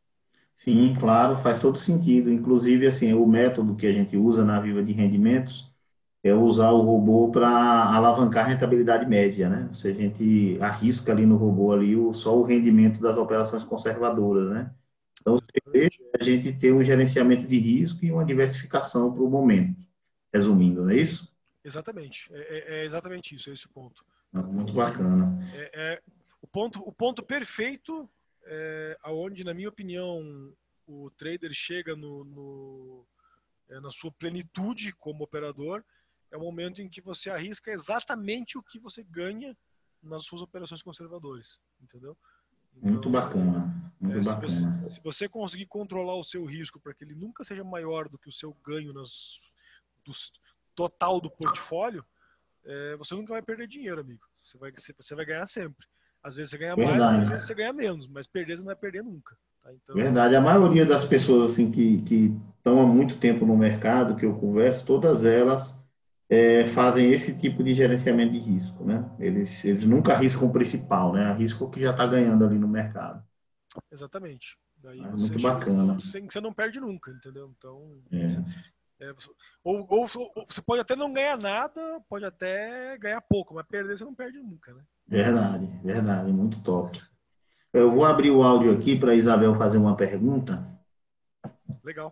Sim, claro, faz todo sentido. Inclusive, assim, o método que a gente usa na Viva de Rendimentos é usar o robô para alavancar a rentabilidade média, né? Se a gente arrisca ali no robô ali o, só o rendimento das operações conservadoras, né? Então, o segredo Exatamente. é a gente ter um gerenciamento de risco e uma diversificação para o momento. Resumindo, não é isso? Exatamente. É, é, é exatamente isso, é esse o ponto. Muito bacana. É, é, o, ponto, o ponto perfeito, é, aonde, na minha opinião, o trader chega no, no, é, na sua plenitude como operador, é o momento em que você arrisca exatamente o que você ganha nas suas operações conservadoras, entendeu? Muito Então, bacana. Muito é, se, você, bacana. se você conseguir controlar o seu risco para que ele nunca seja maior do que o seu ganho nas, do, total do portfólio, é, você nunca vai perder dinheiro, amigo. Você vai, você vai ganhar sempre. Às vezes você ganha mais, às Verdade. vezes você ganha menos, mas perder você não vai perder nunca. Tá? Então, Verdade. A maioria das pessoas assim que, que estão há muito tempo no mercado, que eu converso, todas elas é, fazem esse tipo de gerenciamento de risco, né? Eles, eles nunca arriscam o principal, né? Arriscam o que já está ganhando ali no mercado. exatamente. Daí É você muito chega num bacana. ponto sem que você não perde nunca, entendeu? Então, É, é, ou, ou, ou você pode até não ganhar nada, pode até ganhar pouco, mas perder você não perde nunca, né? verdade, verdade, muito top. Eu vou abrir o áudio aqui para a Isabel fazer uma pergunta. Legal.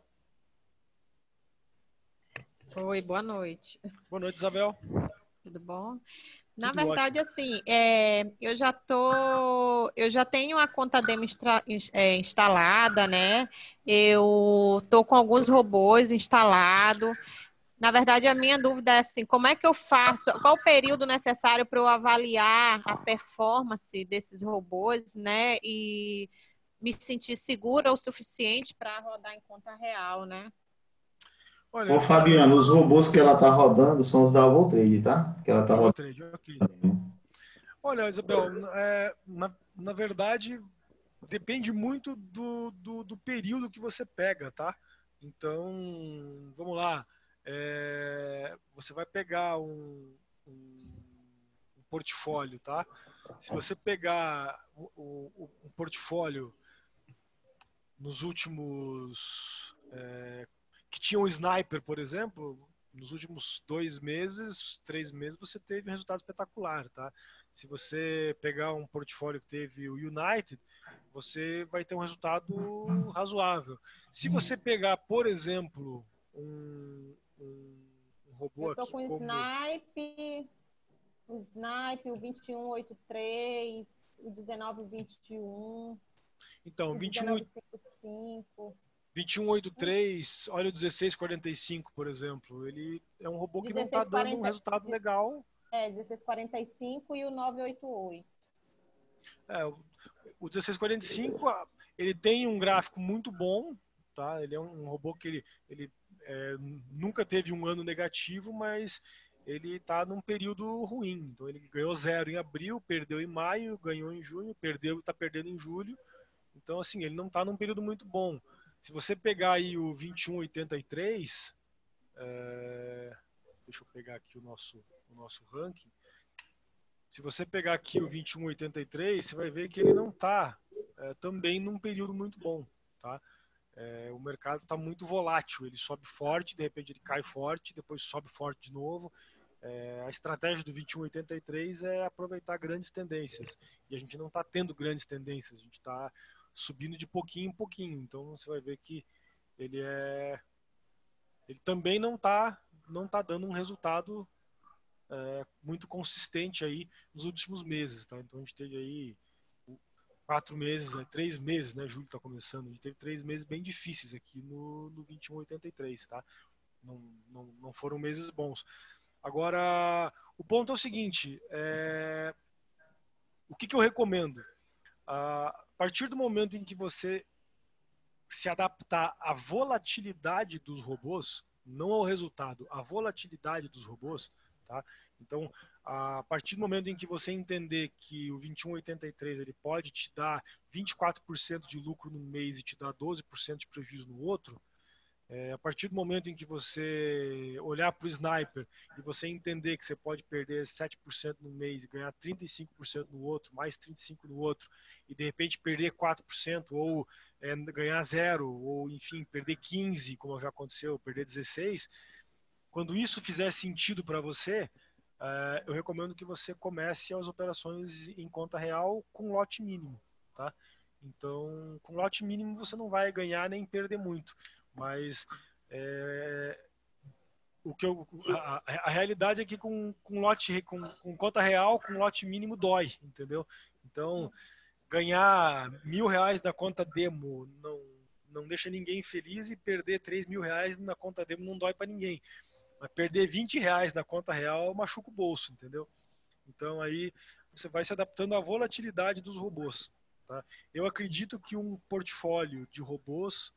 Oi, boa noite. Boa noite, Isabel. Tudo bom? Na Tudo ótimo. verdade, assim, é, eu já tô, eu já tenho a conta demo instra- ins- é, instalada, né? Eu tô com alguns robôs instalados. Na verdade, a minha dúvida é assim, como é que eu faço? Qual o período necessário para eu avaliar a performance desses robôs, né? E me sentir segura o suficiente para rodar em conta real, né? Ô, Olha, é, Fabiano, os robôs que ela está rodando são os da Alvotrade, tá? Que ela está da rodando. Alvotrade, ok. Olha, Isabel, é, na, na verdade, depende muito do, do, do período que você pega, tá? Então, vamos lá. É, você vai pegar um, um, um portfólio, tá? Se você pegar o, o, o portfólio nos últimos... É, que tinha um sniper, por exemplo, nos últimos dois meses, três meses, você teve um resultado espetacular, tá? Se você pegar um portfólio que teve o United, você vai ter um resultado razoável. Se você pegar, por exemplo, um, um, um robô Eu tô aqui com o como... Snipe, o Snipe, o vinte e um oitenta e três, o dezenove vinte e um, Então, o vinte e um, dezenove cinquenta e cinco, vinte e um oitenta e três, olha o dezesseis quarenta e cinco, por exemplo. Ele é um robô que não está dando um dezesseis quarenta, resultado legal. é, dezesseis quarenta e cinco e o novecentos e oitenta e oito. É, o o dezesseis quarenta e cinco, ah, ele tem um gráfico muito bom, tá? Ele é um robô que ele, ele é, nunca teve um ano negativo, mas ele está num período ruim. Então ele ganhou zero em abril, perdeu em maio, ganhou em junho, perdeu, está perdendo em julho. Então assim, ele não está num período muito bom. Se você pegar aí o vinte e um oitenta e três, é, deixa eu pegar aqui o nosso, o nosso ranking. Se você pegar aqui o vinte e um oitenta e três, você vai ver que ele não está é, também num período muito bom, tá? É, o mercado está muito volátil, ele sobe forte, de repente ele cai forte, depois sobe forte de novo. É, a estratégia do vinte e um oitenta e três é aproveitar grandes tendências, e a gente não está tendo grandes tendências, a gente está subindo de pouquinho em pouquinho, então você vai ver que ele é, ele também não está não tá dando um resultado é, muito consistente aí nos últimos meses, tá? Então a gente teve aí quatro meses, né, três meses, né? Julho está começando, a gente teve três meses bem difíceis aqui no, no vinte e um oitenta e três, tá? Não, não, não foram meses bons. Agora, o ponto é o seguinte, é, o que, que eu recomendo? A partir do momento em que você se adaptar à volatilidade dos robôs, não ao resultado, à volatilidade dos robôs, tá? Então, a partir do momento em que você entender que o vinte e um oitenta e três ele pode te dar vinte e quatro por cento de lucro num mês e te dar doze por cento de prejuízo no outro, é, a partir do momento em que você olhar para o sniper e você entender que você pode perder sete por cento no mês e ganhar trinta e cinco por cento no outro, mais trinta e cinco por cento no outro, e de repente perder quatro por cento ou é, ganhar zero, ou enfim, perder quinze por cento, como já aconteceu, perder dezesseis por cento, quando isso fizer sentido para você, é, eu recomendo que você comece as operações em conta real com lote mínimo, tá? Então, com lote mínimo você não vai ganhar nem perder muito, mas é, o que eu, a, a realidade é que com, com lote com, com conta real, com lote mínimo dói, entendeu? Então, ganhar mil reais na conta demo não, não deixa ninguém feliz, e perder três mil reais na conta demo não dói para ninguém. Mas perder vinte reais na conta real machuca o bolso, entendeu? Então aí você vai se adaptando à volatilidade dos robôs. Tá? Eu acredito que um portfólio de robôs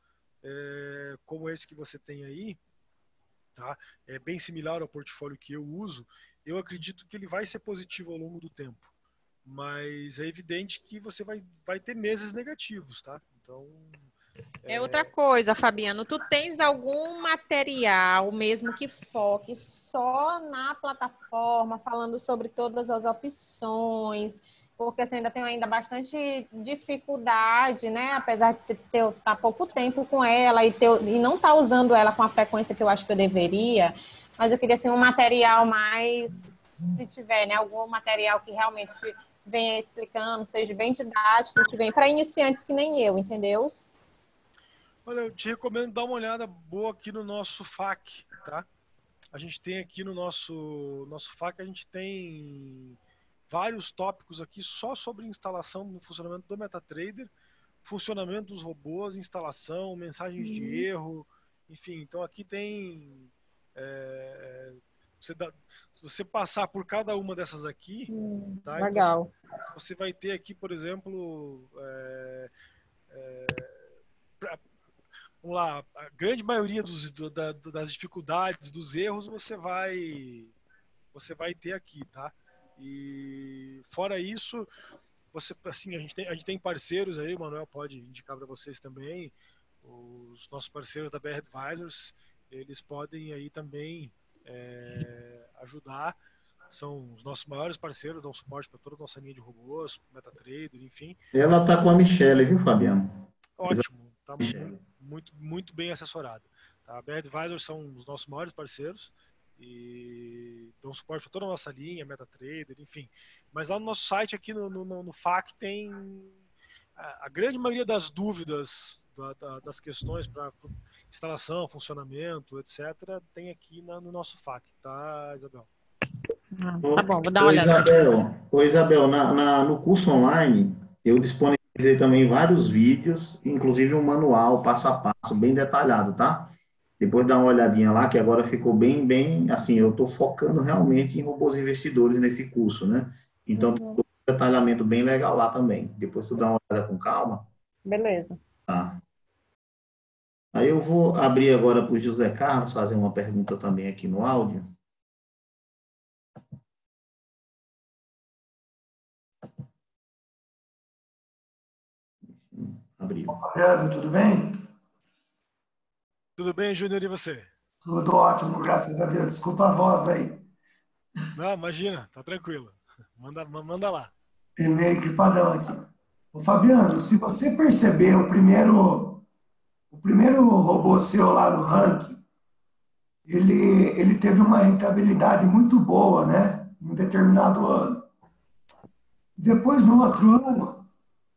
é, como esse que você tem aí, tá? É bem similar ao portfólio que eu uso. Eu acredito que ele vai ser positivo ao longo do tempo, mas é evidente que você vai, vai ter meses negativos, tá? Então É outra coisa, Fabiano, tu tens algum material mesmo que foque só na plataforma, falando sobre todas as opções, porque assim, ainda tenho ainda bastante dificuldade, né? Apesar de ter tá pouco tempo com ela e, ter, e não estar tá usando ela com a frequência que eu acho que eu deveria, mas eu queria assim, um material mais, se tiver, né? Algum material que realmente venha explicando, seja bem didático, que vem para iniciantes que nem eu, entendeu? Olha, eu te recomendo dar uma olhada boa aqui no nosso F A Q, tá? A gente tem aqui no nosso, nosso F A Q, a gente tem vários tópicos aqui só sobre instalação no funcionamento do MetaTrader, funcionamento dos robôs, instalação, mensagens de erro, enfim. Então aqui tem... É, você dá, se você passar por cada uma dessas aqui, Hum, tá? legal. Então, você vai ter aqui, por exemplo... É, é, vamos lá, a grande maioria dos, do, da, das dificuldades, dos erros, você vai, você vai ter aqui, tá? E fora isso, você, assim, a gente tem, a gente tem parceiros aí, o Manuel pode indicar para vocês também, os nossos parceiros da B R Advisors, eles podem aí também é, ajudar. são os nossos maiores parceiros, dão suporte para toda a nossa linha de robôs, MetaTrader, enfim. Ela tá com a Michelle, viu, Fabiano? Ótimo, tá muito, muito bem assessorado. Tá? A B R Advisors são os nossos maiores parceiros e dão suporte para toda a nossa linha, MetaTrader, enfim. Mas lá no nosso site, aqui no, no, no F A Q, tem a, a grande maioria das dúvidas, da, da, das questões para instalação, funcionamento, etcétera, tem aqui na, no nosso F A Q, tá, Isabel? Tá bom, vou dar uma Ô, olhada. Isabel, ô, Isabel na, na- no curso online, eu disponibilizei também vários vídeos, inclusive um manual passo a passo, bem detalhado, tá? Depois dá uma olhadinha lá, que agora ficou bem, bem, assim, eu estou focando realmente em robôs investidores nesse curso, né? Então, tem Uhum. um detalhamento bem legal lá também. Depois tu dá uma olhada com calma. Beleza. Tá. Aí eu vou abrir agora para o José Carlos fazer uma pergunta também aqui no áudio. Abriu. Fabiano, tudo bem? Tudo bem, Júnior, e você? Tudo ótimo, graças a Deus. Desculpa a voz aí. Não, imagina, tá tranquilo. Manda, manda lá. É meio gripadão aqui. Ô, Fabiano, se você perceber o primeiro, o primeiro robô seu lá no ranking, ele, ele teve uma rentabilidade muito boa, né? Em um determinado ano. Depois, no outro ano,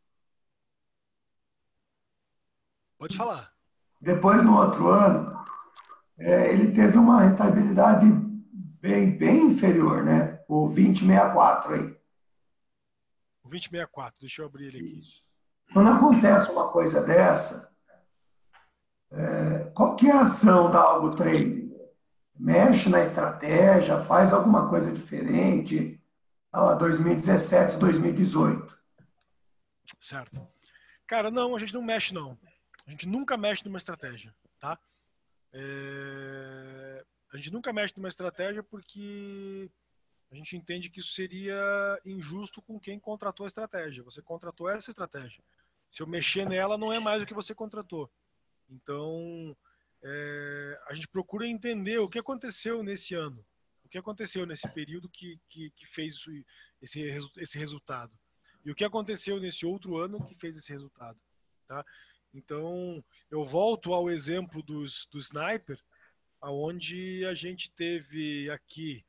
Pode falar. depois no outro ano, é, ele teve uma rentabilidade bem, bem inferior, né? O vinte sessenta e quatro aí. O vinte sessenta e quatro, deixa eu abrir ele aqui. Isso. Quando acontece uma coisa dessa, é, qual que é a ação da Algo Trading? Mexe na estratégia, faz alguma coisa diferente? Olha lá, dois mil e dezessete, dois mil e dezoito. Certo. Cara, não, a gente não mexe, não. A gente nunca mexe numa estratégia, tá? É... A gente nunca mexe numa estratégia porque a gente entende que isso seria injusto com quem contratou a estratégia. Você contratou essa estratégia. Se eu mexer nela, não é mais o que você contratou. Então, é... a gente procura entender o que aconteceu nesse ano. O que aconteceu nesse período que, que, que fez isso, esse, esse resultado. E o que aconteceu nesse outro ano que fez esse resultado, tá? Então, eu volto ao exemplo dos, do Sniper, onde a gente teve aqui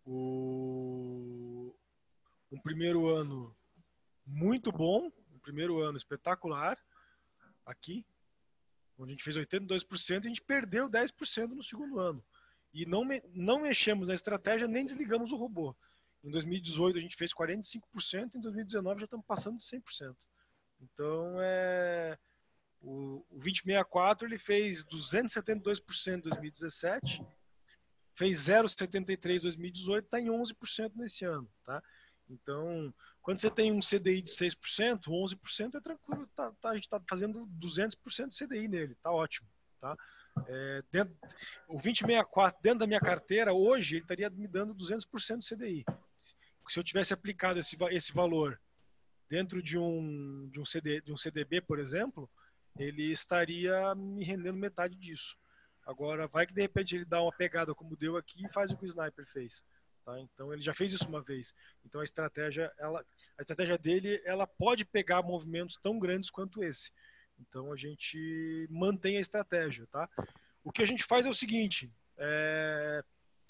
o, um primeiro ano muito bom, um primeiro ano espetacular, aqui, onde a gente fez oitenta e dois por cento e a gente perdeu dez por cento no segundo ano. E não, me, não mexemos na estratégia, nem desligamos o robô. Em dois mil e dezoito a gente fez quarenta e cinco por cento, em dois mil e dezenove já estamos passando de cem por cento. Então, é... O, o vinte sessenta e quatro ele fez duzentos e setenta e dois por cento em dois mil e dezessete, fez zero vírgula setenta e três por cento em dois mil e dezoito, está em onze por cento nesse ano, tá? Então, quando você tem um C D I de seis por cento, onze por cento é tranquilo, tá, tá, a gente está fazendo duzentos por cento de C D I nele, tá ótimo, tá? É, dentro, o vinte sessenta e quatro dentro da minha carteira, hoje, ele estaria me dando duzentos por cento de C D I. Se eu tivesse aplicado esse, esse valor dentro de um, de, um CD, de um C D B, por exemplo, ele estaria me rendendo metade disso. Agora, vai que de repente ele dá uma pegada como deu aqui e faz o que o Sniper fez. Tá? Então, ele já fez isso uma vez. Então, a estratégia, ela, a estratégia dele, ela pode pegar movimentos tão grandes quanto esse. Então, a gente mantém a estratégia. Tá? O que a gente faz é o seguinte, é,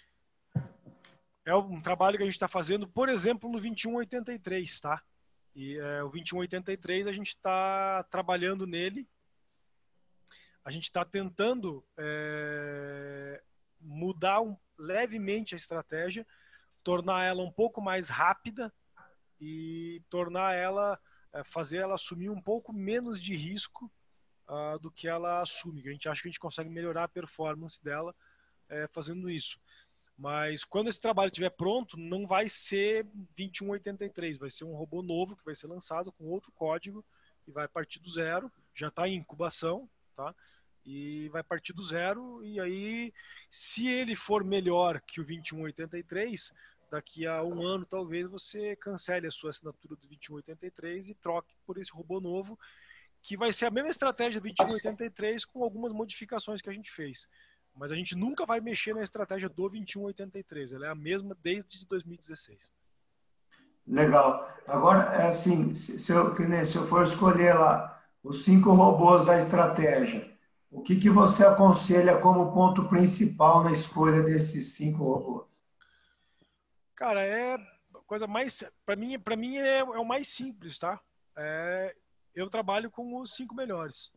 é um trabalho que a gente está fazendo, por exemplo, no vinte e um oitenta e três, tá? E é, o vinte e um oitenta e três a gente está trabalhando nele, a gente está tentando é, mudar um, levemente a estratégia, tornar ela um pouco mais rápida e tornar ela, é, fazer ela assumir um pouco menos de risco uh, do que ela assume. A gente acha que a gente consegue melhorar a performance dela é, fazendo isso. Mas quando esse trabalho estiver pronto, não vai ser vinte e um oitenta e três, vai ser um robô novo que vai ser lançado com outro código e vai partir do zero, já está em incubação, tá? E vai partir do zero, e aí, se ele for melhor que o vinte e um oitenta e três, daqui a um ano talvez você cancele a sua assinatura do vinte e um oitenta e três e troque por esse robô novo, que vai ser a mesma estratégia do vinte e um oitenta e três com algumas modificações que a gente fez. Mas a gente nunca vai mexer na estratégia do vinte e um oitenta e três. Ela é a mesma desde dois mil e dezesseis. Legal. Agora, é assim, se, se eu, que nem se eu for escolher lá os cinco robôs da estratégia, o que que você aconselha como ponto principal na escolha desses cinco robôs? Cara, é a coisa mais. Para mim, para mim é, é o mais simples, tá? É, eu trabalho com os cinco melhores.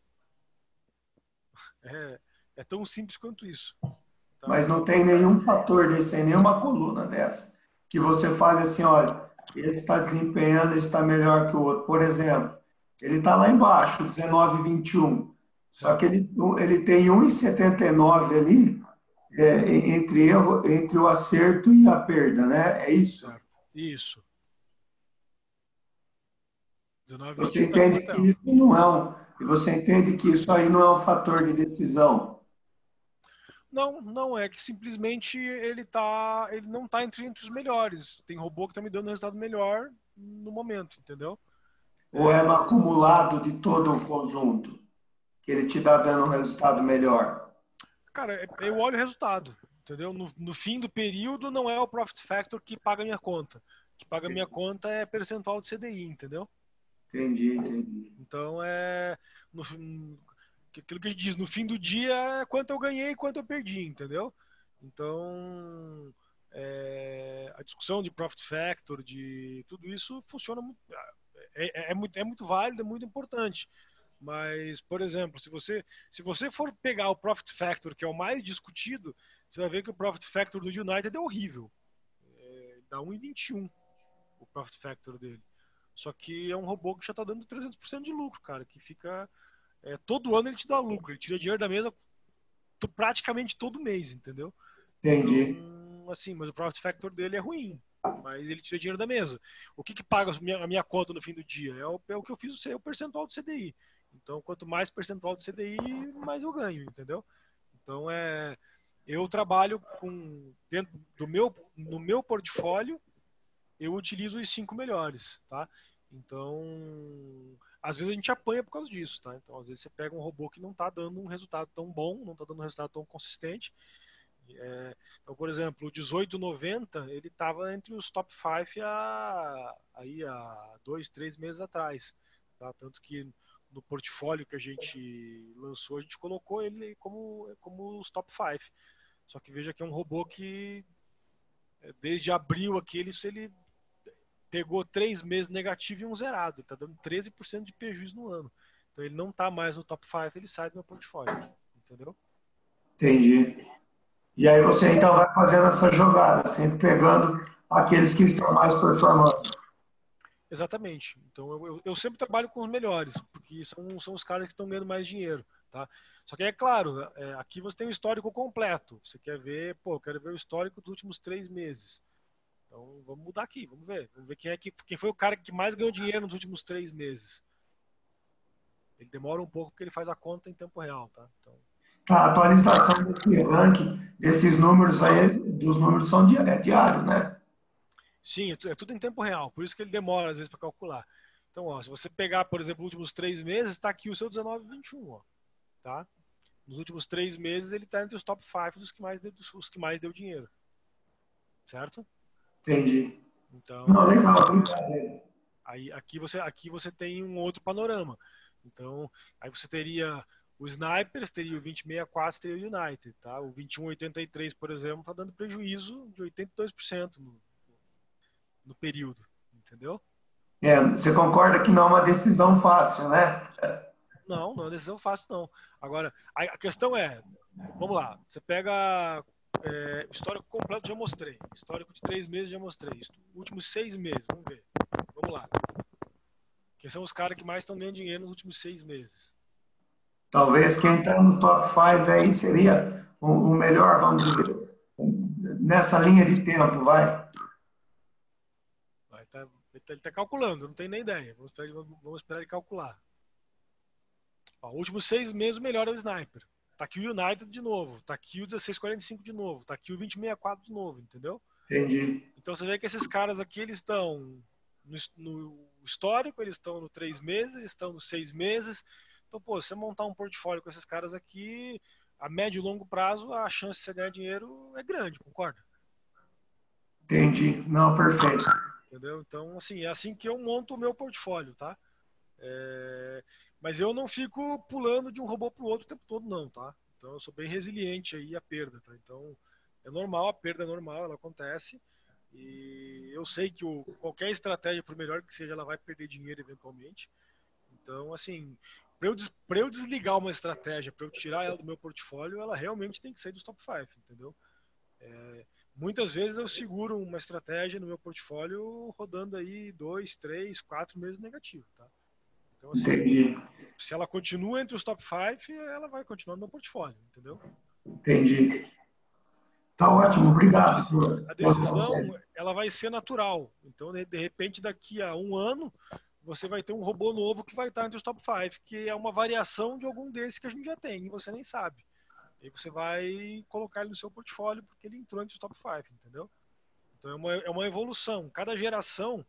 É, é tão simples quanto isso. Mas não Então, tem nenhum fator desse, aí, nenhuma coluna dessa, que você fale assim, olha, esse está desempenhando, esse está melhor que o outro. Por exemplo, ele está lá embaixo, dezenove e vinte e um. Só que ele, ele tem um e setenta e nove ali, é, entre, erro, entre o acerto e a perda, né? É isso? certo. Isso. dezenove, Você vinte e um tá no entende que papel. isso não é um, e você entende que isso aí não é um fator de decisão. Não, não é que simplesmente ele tá, ele não tá entre, entre os melhores. Tem robô que tá me dando um resultado melhor no momento, entendeu? Ou é no acumulado de todo o conjunto, que ele te dá dando um resultado melhor? Cara, é- eu olho o resultado, entendeu? No, no fim do período não é o profit factor que paga a minha conta. O que paga a minha conta é percentual de C D I, entendeu? Entendi, entendi. Então é no, aquilo que a gente diz, no fim do dia é quanto eu ganhei e quanto eu perdi, entendeu? Então é, a discussão de profit factor, de tudo isso funciona muito, é, é, é muito, é muito válido, é muito importante. Mas, por exemplo, se você, se você for pegar o Profit Factor, que é o mais discutido, você vai ver que o Profit Factor do United é horrível. É, dá um vírgula vinte e um o Profit Factor dele. Só que é um robô que já está dando trezentos por cento de lucro, cara. Que fica. É, todo ano ele te dá lucro. Ele tira dinheiro da mesa praticamente todo mês, entendeu? Entendi. Então, assim, mas o Profit Factor dele é ruim. Mas ele tira dinheiro da mesa. O que, que paga a minha, a minha conta no fim do dia? É o, é o que eu fiz, é o percentual do C D I. Então, quanto mais percentual do C D I, mais eu ganho, entendeu? Então, é, eu trabalho com dentro do meu no meu portfólio, eu utilizo os cinco melhores, tá? Então, às vezes a gente apanha por causa disso, tá? Então, às vezes você pega um robô que não está dando um resultado tão bom, não está dando um resultado tão consistente. É, então, por exemplo, o dezoito noventa, ele estava entre os top cinco há, aí, há dois, três meses atrás. Tá? Tanto que no portfólio que a gente lançou, a gente colocou ele como, como os top cinco. Só que veja que é um robô que, desde abril aqui, ele, ele pegou três meses negativo e um zerado. Ele está dando treze por cento de prejuízo no ano. Então, ele não está mais no top cinco, ele sai do meu portfólio. Entendeu? Entendi. E aí você então vai fazendo essa jogada, sempre pegando aqueles que estão mais performando. Exatamente. Então eu, eu, eu sempre trabalho com os melhores, porque são, são os caras que estão ganhando mais dinheiro, tá? Só que é claro, é, aqui você tem o histórico completo. Você quer ver, pô, eu quero ver o histórico dos últimos três meses. Então vamos mudar aqui, vamos ver. Vamos ver quem é que quem foi o cara que mais ganhou dinheiro nos últimos três meses. Ele demora um pouco porque ele faz a conta em tempo real, tá? Então, Tá, a atualização desse ranking, desses números aí, dos números são di é diário, né? sim, é, tu- é tudo em tempo real, por isso que ele demora às vezes para calcular. Então, ó, se você pegar, por exemplo, os últimos três meses, está aqui o seu dezenove vinte e um, ó, tá? Nos últimos três meses ele está entre os top cinco dos que mais deu, dos que mais deu dinheiro, certo? Entendi. Não, Então, legal, obrigado. aí aqui você aqui você tem um outro panorama. Então, aí você teria o Snipers, teria o vinte e sessenta e quatro, teria o United, tá? O vinte e um oitenta e três, por exemplo, está dando prejuízo de oitenta e dois por cento no, no período, entendeu? É, você concorda que não é uma decisão fácil, né? Não, não é uma decisão fácil, não. Agora, a, a questão é, vamos lá, você pega é, histórico completo, já mostrei. Histórico de três meses, já mostrei. Últimos seis meses, vamos ver. Vamos lá. Quem são os caras que mais estão ganhando dinheiro nos últimos seis meses? Talvez quem está no top cinco aí seria o, o melhor, vamos dizer, nessa linha de tempo, vai. Vai tá, ele está tá calculando, não tem nem ideia. Vamos esperar, vamos esperar ele calcular. Ó, últimos seis meses, o melhor é o Sniper. Tá aqui o United de novo. Tá aqui o dezesseis quarenta e cinco de novo. Tá aqui o vinte e sessenta e quatro de novo, entendeu? Entendi. Então você vê que esses caras aqui, eles estão no, no histórico, eles estão no três meses, eles estão nos seis meses. Então, pô, você montar um portfólio com esses caras aqui, a médio e longo prazo, a chance de você ganhar dinheiro é grande, concorda? Entendi. Não, perfeito. Entendeu? Então, assim, é assim que eu monto o meu portfólio, tá? É... Mas eu não fico pulando de um robô para o outro o tempo todo, não, tá? Então, eu sou bem resiliente aí à perda, tá? Então, é normal, a perda é normal, ela acontece. E eu sei que o, qualquer estratégia, por melhor que seja, ela vai perder dinheiro eventualmente. Então, assim, para eu, pra eu desligar uma estratégia, para eu tirar ela do meu portfólio, ela realmente tem que sair dos top cinco, entendeu? É, muitas vezes eu seguro uma estratégia no meu portfólio rodando aí dois, três, quatro meses negativo, tá? Então, assim, Entendi. se ela continua entre os top cinco, ela vai continuar no meu portfólio, entendeu? Entendi. Tá Então, ótimo, como eu obrigado disse, por, a pelo decisão conselho. ela vai ser natural. Então, de, de repente, daqui a um ano, você vai ter um robô novo que vai estar entre os top cinco, que é uma variação de algum desses que a gente já tem e você nem sabe. E aí você vai colocar ele no seu portfólio porque ele entrou entre os top cinco, entendeu? Então é uma, é uma evolução. Cada geração,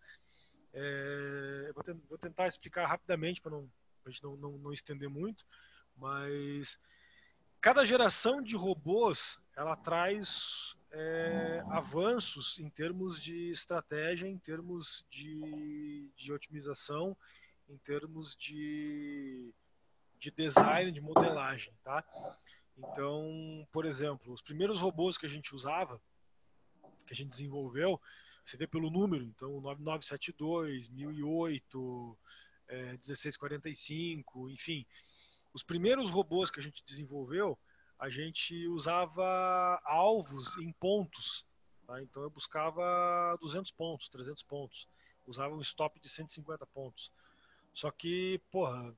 é, eu vou, te, vou tentar explicar rapidamente para não, a gente não, não, não estender muito, mas cada geração de robôs ela traz é, avanços em termos de estratégia, em termos de, de otimização, em termos de, de design, de modelagem, tá? Então, por exemplo, os primeiros robôs que a gente usava, que a gente desenvolveu, você vê pelo número, então nove nove sete dois, mil e oito, é, dezesseis quarenta e cinco, enfim, os primeiros robôs que a gente desenvolveu, a gente usava alvos em pontos, tá? Então eu buscava duzentos pontos, trezentos pontos, usava um stop de cento e cinquenta pontos. Só que, porra,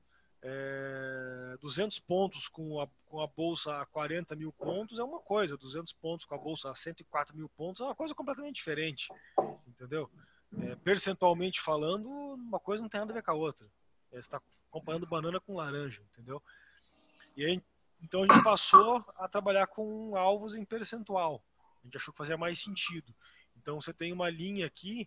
é, duzentos pontos com a, com a bolsa a quarenta mil pontos é uma coisa, duzentos pontos com a bolsa a cento e quatro mil pontos é uma coisa completamente diferente, entendeu? É, percentualmente falando, uma coisa não tem nada a ver com a outra. É, você está comparando banana com laranja, entendeu? E aí, então a gente passou a trabalhar com alvos em percentual. A gente achou que fazia mais sentido. Então você tem uma linha aqui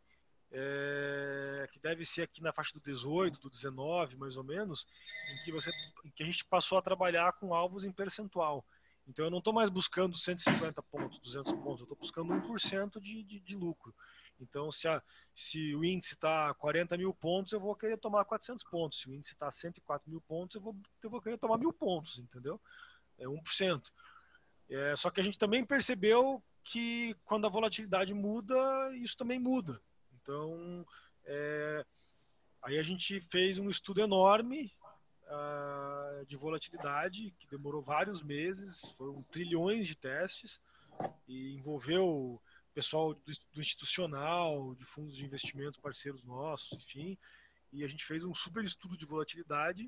é, que deve ser aqui na faixa do dezoito, do dezenove, mais ou menos, em que, você, em que a gente passou a trabalhar com alvos em percentual. Então eu não estou mais buscando cento e cinquenta pontos, duzentos pontos, eu estou buscando um por cento de, de, de lucro. Então se, a, se o índice está quarenta mil pontos, eu vou querer tomar quatrocentos pontos. Se o índice está cento e quatro mil pontos, eu vou, eu vou querer tomar mil pontos, entendeu? É um por cento. É, só que a gente também percebeu que quando a volatilidade muda, isso também muda. Então, é, aí a gente fez um estudo enorme uh, de volatilidade, que demorou vários meses, foram trilhões de testes, e envolveu pessoal do, do institucional, de fundos de investimento, parceiros nossos, enfim, e a gente fez um super estudo de volatilidade,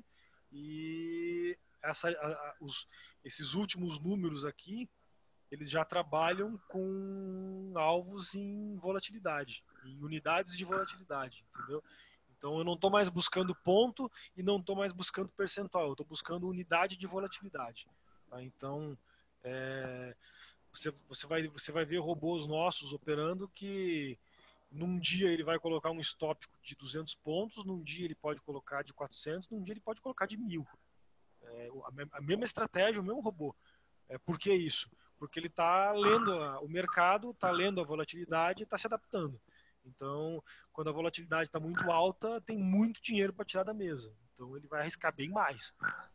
e essa, a, a, os, esses últimos números aqui, eles já trabalham com alvos em volatilidade, em unidades de volatilidade, entendeu? Então eu não estou mais buscando ponto e não estou mais buscando percentual, eu estou buscando unidade de volatilidade. Tá? Então é, você, você, vai, você vai ver robôs nossos operando que num dia ele vai colocar um stop de duzentos pontos, num dia ele pode colocar de quatrocentos, num dia ele pode colocar de mil. É, a mesma estratégia, o mesmo robô. É, por que isso? Porque ele está lendo a, o mercado, está lendo a volatilidade e está se adaptando. Então, quando a volatilidade está muito alta, tem muito dinheiro para tirar da mesa. Então, ele vai arriscar bem mais.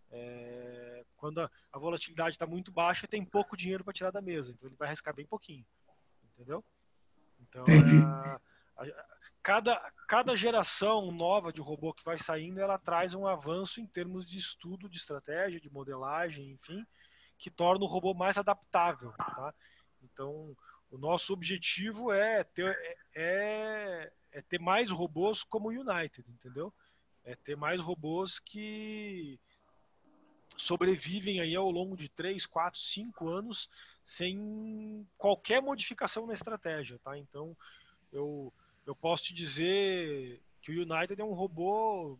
É, quando a, a volatilidade está muito baixa, tem pouco dinheiro para tirar da mesa. Então, ele vai arriscar bem pouquinho. Entendeu? Então, Entendi. a, a, cada, cada geração nova de robô que vai saindo, ela traz um avanço em termos de estudo, de estratégia, de modelagem, enfim, que torna o robô mais adaptável, tá? Então, o nosso objetivo é ter, é, é ter mais robôs como o United, entendeu? É ter mais robôs que sobrevivem aí ao longo de três, quatro, cinco anos sem qualquer modificação na estratégia, tá? Então, eu, eu posso te dizer que o United é um robô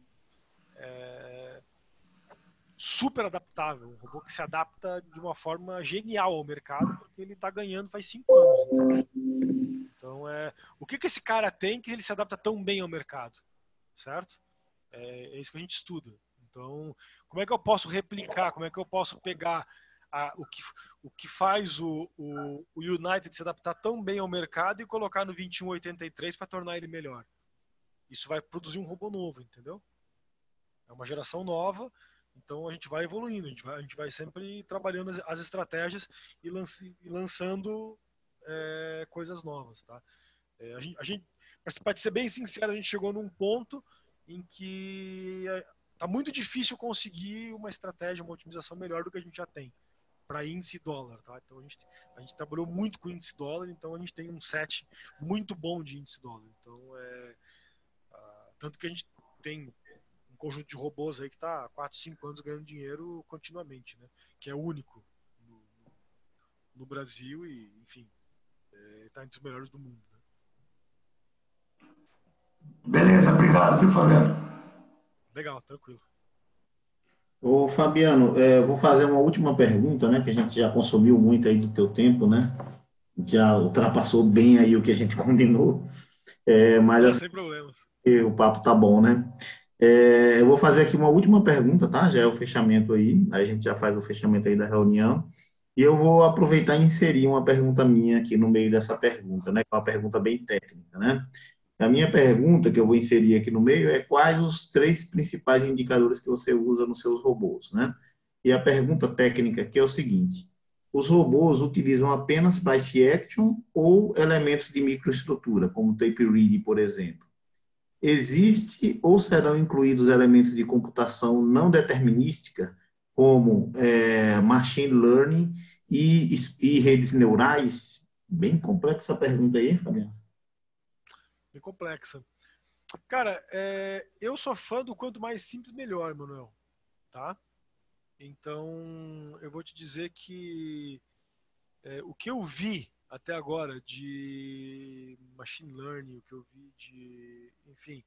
é, super adaptável, um robô que se adapta de uma forma genial ao mercado, porque ele está ganhando faz cinco anos. Entendeu? Então, é, o que, que esse cara tem que ele se adapta tão bem ao mercado? Certo? É, é isso que a gente estuda. Então, como é que eu posso replicar, como é que eu posso pegar a, o, que, o que faz o, o, o United se adaptar tão bem ao mercado e colocar no vinte e um oitenta e três para tornar ele melhor. Isso vai produzir um robô novo, entendeu? É uma geração nova, então a gente vai evoluindo, a gente vai, a gente vai sempre trabalhando as, as estratégias e, lance, e lançando é, coisas novas, tá? É, a gente, a gente, para ser bem sincero, a gente chegou num ponto em que está muito difícil conseguir uma estratégia, uma otimização melhor do que a gente já tem para índice dólar, tá? Então a gente, a gente trabalhou muito com índice dólar, então a gente tem um set muito bom de índice dólar. Então é uh, tanto que a gente tem um conjunto de robôs aí que está há quatro, cinco anos ganhando dinheiro continuamente, né? Que é único no, no Brasil e, enfim, está é, entre os melhores do mundo. Né? Beleza, obrigado, viu, Fabiano? Legal, tranquilo. Ô, Fabiano, é, eu vou fazer uma última pergunta, né? Que a gente já consumiu muito aí do teu tempo, né? Já ultrapassou bem aí o que a gente combinou. É, mas Não, assim, sem problemas. o papo tá bom, né? É, eu vou fazer aqui uma última pergunta, tá? Já é o fechamento aí. Aí a gente já faz o fechamento aí da reunião. E eu vou aproveitar e inserir uma pergunta minha aqui no meio dessa pergunta, né? Que é uma pergunta bem técnica, né? A minha pergunta que eu vou inserir aqui no meio é quais os três principais indicadores que você usa nos seus robôs, né? E a pergunta técnica aqui é o seguinte: os robôs utilizam apenas price action ou elementos de microestrutura, como tape read, por exemplo? Existe ou serão incluídos elementos de computação não determinística, como é, machine learning e, e redes neurais? Bem complexa essa pergunta aí, Fabiano. Bem complexa. Cara, é, eu sou fã do quanto mais simples, melhor, Manuel. Tá? Então, eu vou te dizer que é, o que eu vi até agora de machine learning, o que eu vi de... Enfim,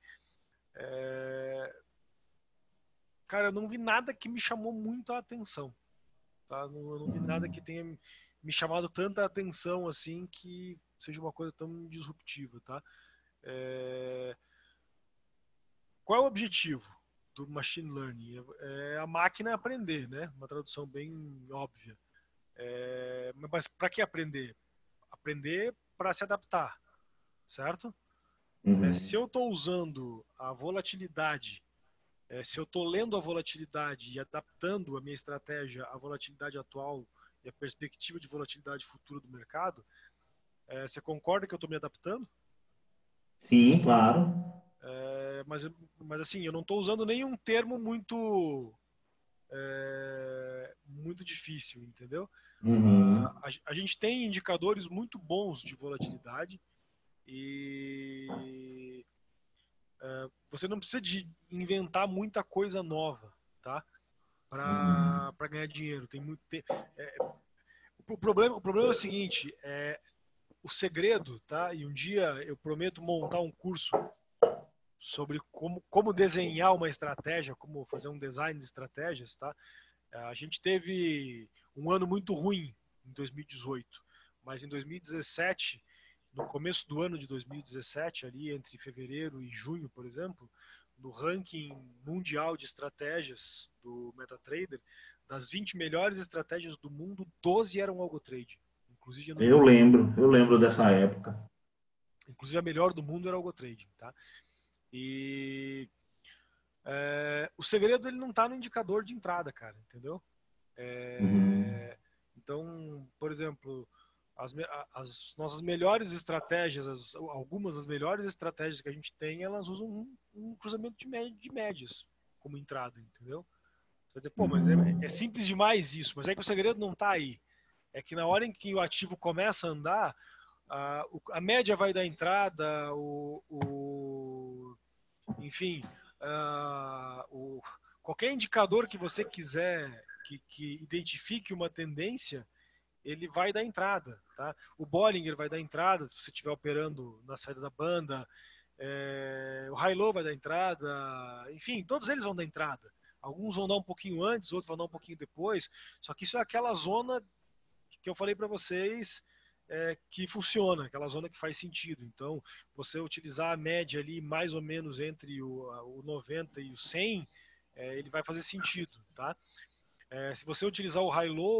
é, cara, eu não vi nada que me chamou muito a atenção. Tá? Não, eu não vi nada que tenha me chamado tanta atenção assim que seja uma coisa tão disruptiva. Tá? É, qual é o objetivo do machine learning? É a máquina aprender, né? Uma tradução bem óbvia. É, mas para que aprender? Aprender para se adaptar, certo? Uhum. É, se eu estou usando a volatilidade, é, se eu estou lendo a volatilidade e adaptando a minha estratégia à volatilidade atual e à perspectiva de volatilidade futura do mercado, é, você concorda que eu estou me adaptando? Sim, claro. É, mas, mas assim, eu não estou usando nenhum termo muito é, muito difícil, entendeu? Uhum. Uh, a, a gente tem indicadores muito bons de volatilidade e uh, você não precisa de inventar muita coisa nova, tá? Para Uhum. ganhar dinheiro. Tem muito, tem, é, o, problema, o problema é o seguinte, é, o segredo, tá? E um dia eu prometo montar um curso sobre como, como desenhar uma estratégia, como fazer um design de estratégias, tá? A gente teve um ano muito ruim em dois mil e dezoito, mas em dois mil e dezessete, no começo do ano de dois mil e dezessete, ali entre fevereiro e junho, por exemplo, no ranking mundial de estratégias do MetaTrader, das vinte melhores estratégias do mundo, doze eram algotrade. Inclusive a Eu número um. lembro, eu lembro dessa época. Inclusive a melhor do mundo era algotrade, tá? E é, o segredo ele não está no indicador de entrada, cara, entendeu? É, Uhum. então, por exemplo, as, as, nossas melhores estratégias, as, algumas das melhores estratégias que a gente tem, elas usam um, um cruzamento de, média, de médias como entrada, entendeu? Você vai dizer, pô, mas é, é simples demais isso, mas é que o segredo não está aí. É que na hora em que o ativo começa a andar, a, a média vai dar entrada, o, o enfim, uh, o, qualquer indicador que você quiser que, que identifique uma tendência, ele vai dar entrada, tá? O Bollinger vai dar entrada se você estiver operando na saída da banda, é, o High-Low vai dar entrada, enfim, todos eles vão dar entrada. Alguns vão dar um pouquinho antes, outros vão dar um pouquinho depois, só que isso é aquela zona que eu falei para vocês é, que funciona, aquela zona que faz sentido. Então, você utilizar a média ali mais ou menos entre o, o noventa e o cem, é, ele vai fazer sentido, tá? É, se você utilizar o high-low,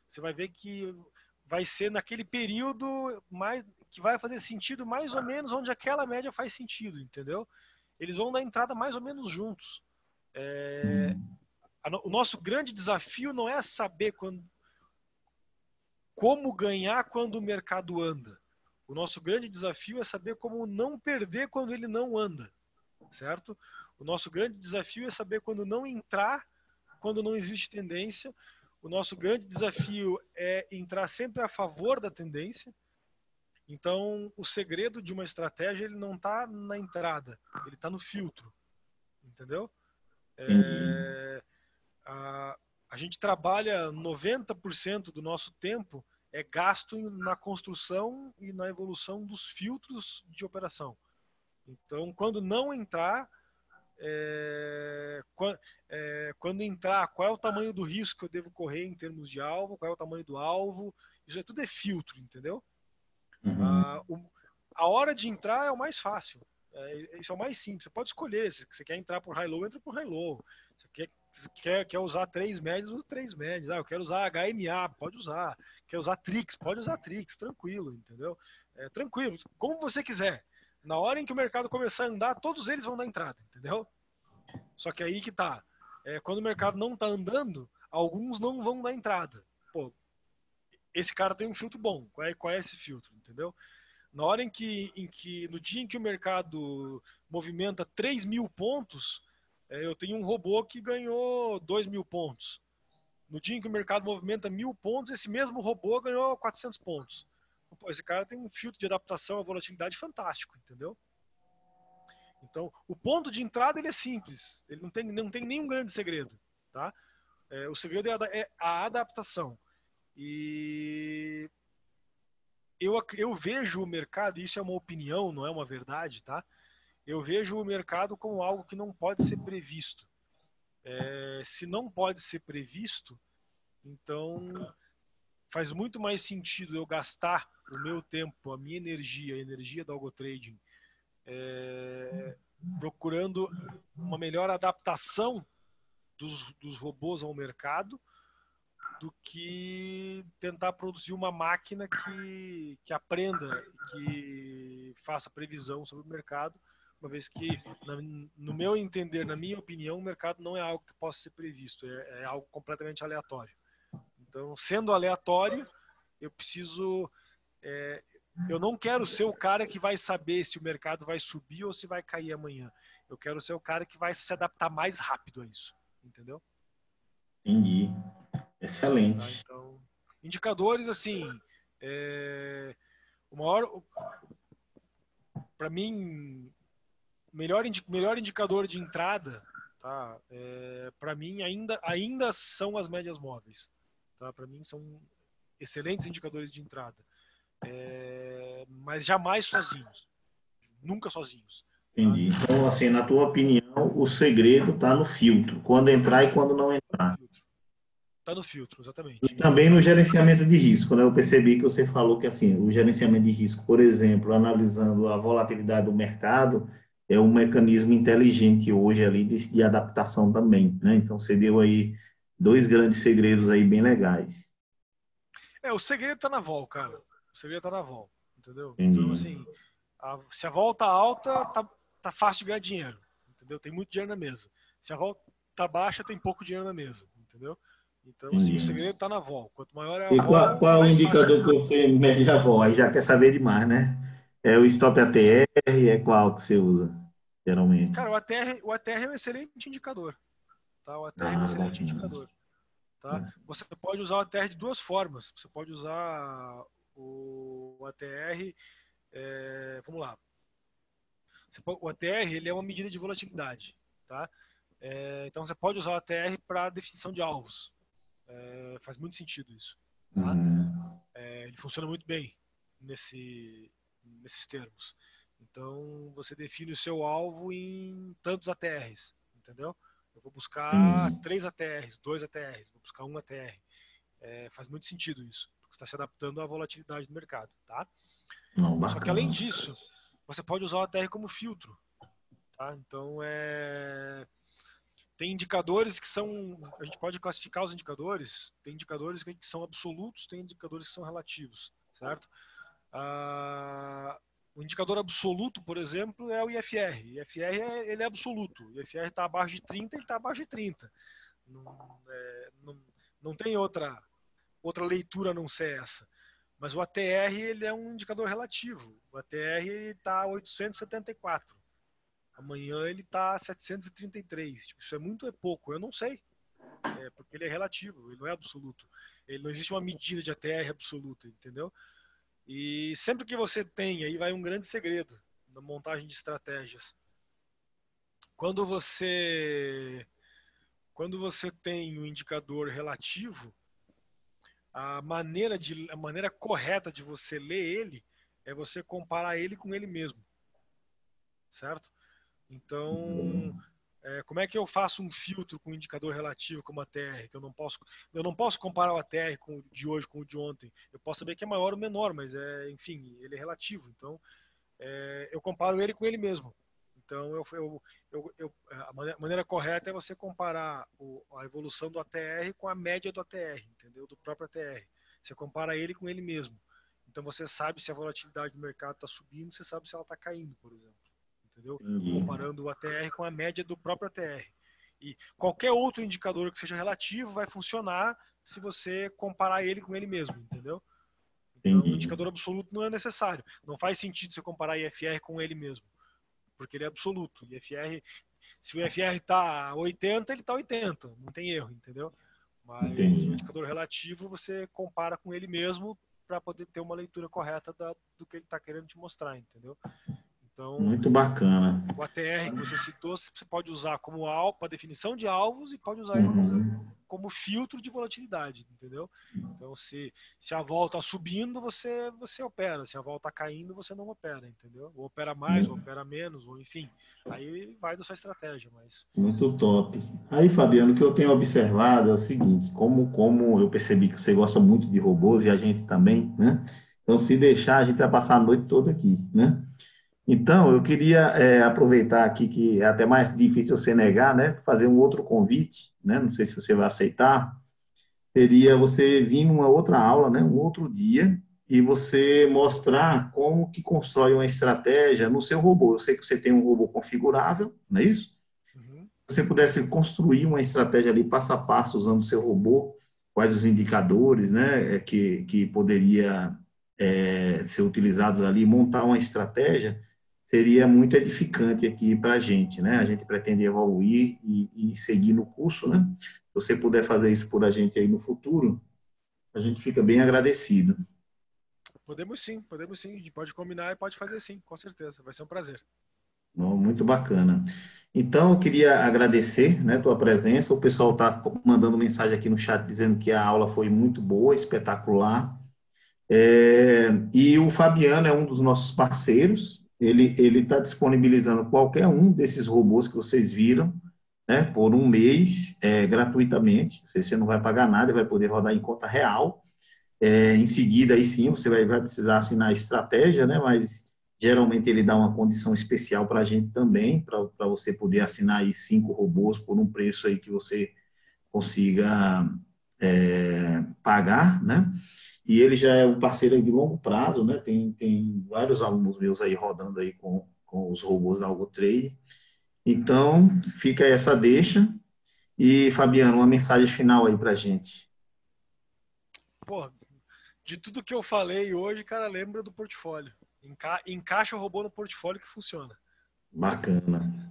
você vai ver que vai ser naquele período mais, que vai fazer sentido mais ou menos onde aquela média faz sentido, entendeu? Eles vão dar entrada mais ou menos juntos. É, a, o nosso grande desafio não é saber quando, como ganhar quando o mercado anda. O nosso grande desafio é saber como não perder quando ele não anda, certo? O nosso grande desafio é saber quando não entrar, quando não existe tendência. O nosso grande desafio é entrar sempre a favor da tendência. Então, o segredo de uma estratégia, ele não está na entrada, ele está no filtro, entendeu? É, a, a gente trabalha noventa por cento do nosso tempo é gasto na construção e na evolução dos filtros de operação. Então, quando não entrar, é, quando, é, quando entrar, qual é o tamanho do risco que eu devo correr em termos de alvo, qual é o tamanho do alvo, isso é tudo é filtro, entendeu? Uhum. Ah, o, a hora de entrar é o mais fácil, é, isso é o mais simples. Você pode escolher, se você quer entrar por high-low, entra por high-low. Você quer, quer, quer usar três médias, usa três médias. Ah, eu quero usar H M A, pode usar. Quer usar Trix, pode usar Trix, tranquilo, entendeu? É, tranquilo, como você quiser. Na hora em que o mercado começar a andar, todos eles vão dar entrada, entendeu? Só que aí que tá. É, quando o mercado não tá andando, alguns não vão dar entrada. Pô, esse cara tem um filtro bom. Qual é, qual é esse filtro, entendeu? Na hora em que, em que, no dia em que o mercado movimenta três mil pontos, é, eu tenho um robô que ganhou dois mil pontos. No dia em que o mercado movimenta mil pontos, esse mesmo robô ganhou quatrocentos pontos. Pô, esse cara tem um filtro de adaptação à volatilidade fantástico, entendeu? Então, o ponto de entrada ele é simples. Ele não tem, não tem nenhum grande segredo, tá? É, o segredo é a, é a adaptação. E eu, eu vejo o mercado, isso é uma opinião, não é uma verdade, tá? Eu vejo o mercado como algo que não pode ser previsto. É, se não pode ser previsto, então faz muito mais sentido eu gastar o meu tempo, a minha energia, a energia do algo trading, é, procurando uma melhor adaptação dos, dos robôs ao mercado, do que tentar produzir uma máquina que, que aprenda, que faça previsão sobre o mercado, uma vez que, na, no meu entender, na minha opinião, o mercado não é algo que possa ser previsto, é, é algo completamente aleatório. Então, sendo aleatório, eu preciso... É, eu não quero ser o cara que vai saber se o mercado vai subir ou se vai cair amanhã. Eu quero ser o cara que vai se adaptar mais rápido a isso, entendeu? Entendi. Excelente. Tá, então, indicadores, assim, é, o maior, para mim, melhor, melhor indicador de entrada, tá, é, para mim, ainda, ainda são as médias móveis. Tá? Para mim, são excelentes indicadores de entrada. É, mas jamais sozinhos. Nunca sozinhos. Tá? Entendi. Então, assim, na tua opinião, o segredo está no filtro. Quando entrar e quando não entrar. Está no filtro, exatamente. E também no gerenciamento de risco, né? Eu percebi que você falou que, assim, o gerenciamento de risco, por exemplo, analisando a volatilidade do mercado, é um mecanismo inteligente hoje ali de, de adaptação também, né? Então, você deu aí dois grandes segredos aí bem legais. É, o segredo está na vol, cara. O segredo está na vol, entendeu? Entendi. Então, assim, a, se a vol tá alta, tá, tá fácil de ganhar dinheiro, entendeu? Tem muito dinheiro na mesa. Se a vol tá baixa, tem pouco dinheiro na mesa, entendeu? Então, assim, o segredo está na vol. Quanto maior é a e vol, qual, qual é o indicador fácil... que você mede a vol? Aí já quer saber demais, né? É o stop A T R, é qual que você usa, geralmente? Cara, o A T R, o A T R é um excelente indicador. Tá? O A T R Ah, é um excelente bacana. indicador. Tá? Você pode usar o A T R de duas formas. Você pode usar o A T R... É, vamos lá. Você pode, o A T R ele é uma medida de volatilidade. Tá? É, então, você pode usar o A T R para definição de alvos. É, faz muito sentido isso. Tá? Uhum. É, ele funciona muito bem nesse, nesses termos. Então, você define o seu alvo em tantos A T Rs, entendeu? Eu vou buscar Uhum. três A T Rs, dois A T Rs, vou buscar um A T R. É, faz muito sentido isso, porque está se adaptando à volatilidade do mercado, tá? Não, Só que além disso, você pode usar o A T R como filtro, tá? Então, é... tem indicadores que são, a gente pode classificar os indicadores, tem indicadores que são absolutos, tem indicadores que são relativos, certo? Ah, o indicador absoluto, por exemplo, é o I F R. O I F R é, ele é absoluto. O I F R está abaixo de trinta, ele está abaixo de trinta. Não, é, não, não tem outra, outra leitura a não ser essa. Mas o A T R ele é um indicador relativo. O A T R está a oitocentos e setenta e quatro. Amanhã ele está a setecentos e trinta e três. Tipo, isso é muito, é pouco. Eu não sei. É, porque ele é relativo, ele não é absoluto. Ele, não existe uma medida de A T R absoluta, entendeu? E sempre que você tem, aí vai um grande segredo na montagem de estratégias. Quando você... Quando você tem um indicador relativo, a maneira, de, a maneira correta de você ler ele é você comparar ele com ele mesmo. Certo? Então, é, como é que eu faço um filtro com um indicador relativo como a T R? Que eu não posso, eu não posso comparar o A T R com o de hoje com o de ontem. Eu posso saber que é maior ou menor, mas, é, enfim, ele é relativo. Então, é, eu comparo ele com ele mesmo. Então, eu, eu, eu, eu, a maneira, maneira correta é você comparar o, a evolução do A T R com a média do A T R, entendeu? Do próprio A T R. Você compara ele com ele mesmo. Então, você sabe se a volatilidade do mercado está subindo, você sabe se ela está caindo, por exemplo. Entendeu? Uhum. Comparando o A T R com a média do próprio A T R. E qualquer outro indicador que seja relativo vai funcionar se você comparar ele com ele mesmo, entendeu? Então, o indicador absoluto não é necessário. Não faz sentido você comparar I F R com ele mesmo. Porque ele é absoluto. I F R, se o I F R está oitenta, ele está oitenta. Não tem erro, entendeu? Mas Entendi. O indicador relativo você compara com ele mesmo para poder ter uma leitura correta da, do que ele está querendo te mostrar, entendeu? Então, muito bacana. O A T R que você citou, você pode usar como alvo, para definição de alvos e pode usar uhum. ele como filtro de volatilidade, entendeu? Então, se, se a vol está subindo, você, você opera. Se a vol está caindo, você não opera, entendeu? Ou opera mais, ou opera menos, ou enfim. Aí vai da sua estratégia, mas... Muito top. Aí, Fabiano, o que eu tenho observado é o seguinte, como, como eu percebi que você gosta muito de robôs e a gente também, né? Então, se deixar, a gente vai passar a noite toda aqui, né? Então, eu queria é, aproveitar aqui que é até mais difícil você negar, né? Fazer um outro convite, né? Não sei se você vai aceitar. Seria você vir numa outra aula, né? Um outro dia e você mostrar como que constrói uma estratégia no seu robô. Eu sei que você tem um robô configurável, não é isso? Uhum. Se você pudesse construir uma estratégia ali passo a passo usando o seu robô, quais os indicadores, né? Que, que poderia é, ser utilizados ali, montar uma estratégia, seria muito edificante aqui para a gente, né? A gente pretende evoluir e, e seguir no curso, né? Se você puder fazer isso por a gente aí no futuro, a gente fica bem agradecido. Podemos sim, podemos sim. A gente pode combinar e pode fazer sim, com certeza. Vai ser um prazer. Muito bacana. Então, eu queria agradecer, né, tua presença. O pessoal está mandando mensagem aqui no chat dizendo que a aula foi muito boa, espetacular. É, e o Fabiano é um dos nossos parceiros. Ele ele está disponibilizando qualquer um desses robôs que vocês viram, né, por um mês, é, gratuitamente. Você, você não vai pagar nada, vai poder rodar em conta real. É, em seguida, aí sim, você vai, vai precisar assinar a estratégia, né, mas geralmente ele dá uma condição especial para a gente também, para você poder assinar aí cinco robôs por um preço aí que você consiga é, pagar, né? E ele já é um parceiro aí de longo prazo, né? Tem, tem vários alunos meus aí rodando aí com, com os robôs da AlgoTrade. Então, fica essa deixa. E, Fabiano, uma mensagem final aí para a gente. Pô, de tudo que eu falei hoje, cara, lembra do portfólio. Enca encaixa o robô no portfólio que funciona. Bacana.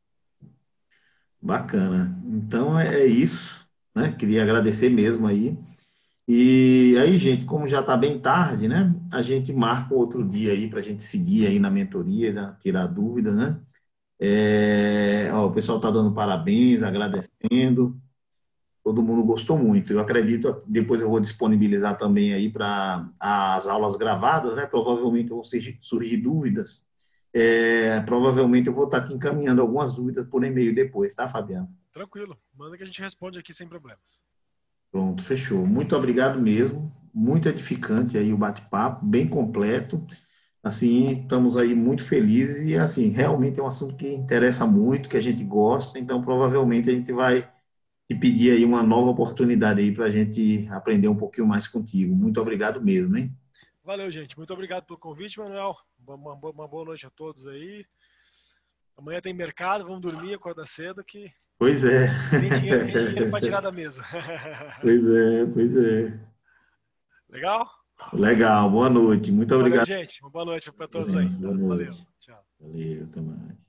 Bacana. Então, é, é isso, né? Queria agradecer mesmo aí. E aí, gente, como já está bem tarde, né? A gente marca outro dia aí para a gente seguir aí na mentoria, né? Tirar dúvida, né? É, ó, o pessoal está dando parabéns, agradecendo. Todo mundo gostou muito. Eu acredito, depois eu vou disponibilizar também aí para as aulas gravadas, né? Provavelmente vão surgir, surgir dúvidas. É, provavelmente eu vou estar te encaminhando algumas dúvidas por e-mail depois, tá, Fabiano? Tranquilo. Manda que a gente responde aqui sem problemas. Pronto, fechou. Muito obrigado mesmo. Muito edificante aí o bate-papo, bem completo. assim, estamos aí muito felizes e, assim, realmente é um assunto que interessa muito, que a gente gosta, então provavelmente a gente vai te pedir aí uma nova oportunidade aí para a gente aprender um pouquinho mais contigo. Muito obrigado mesmo, hein? Valeu, gente. Muito obrigado pelo convite, Manuel. Uma, uma, uma boa noite a todos aí. Amanhã tem mercado, vamos dormir, acordar cedo, que Pois é. tem dinheiro, tem dinheiro para tirar da mesa. Pois é, pois é. Legal? Legal, boa noite. Muito Valeu, obrigado gente. Uma boa noite para pela todos aí. presença. Boa Valeu. noite. Tchau. Valeu, até mais.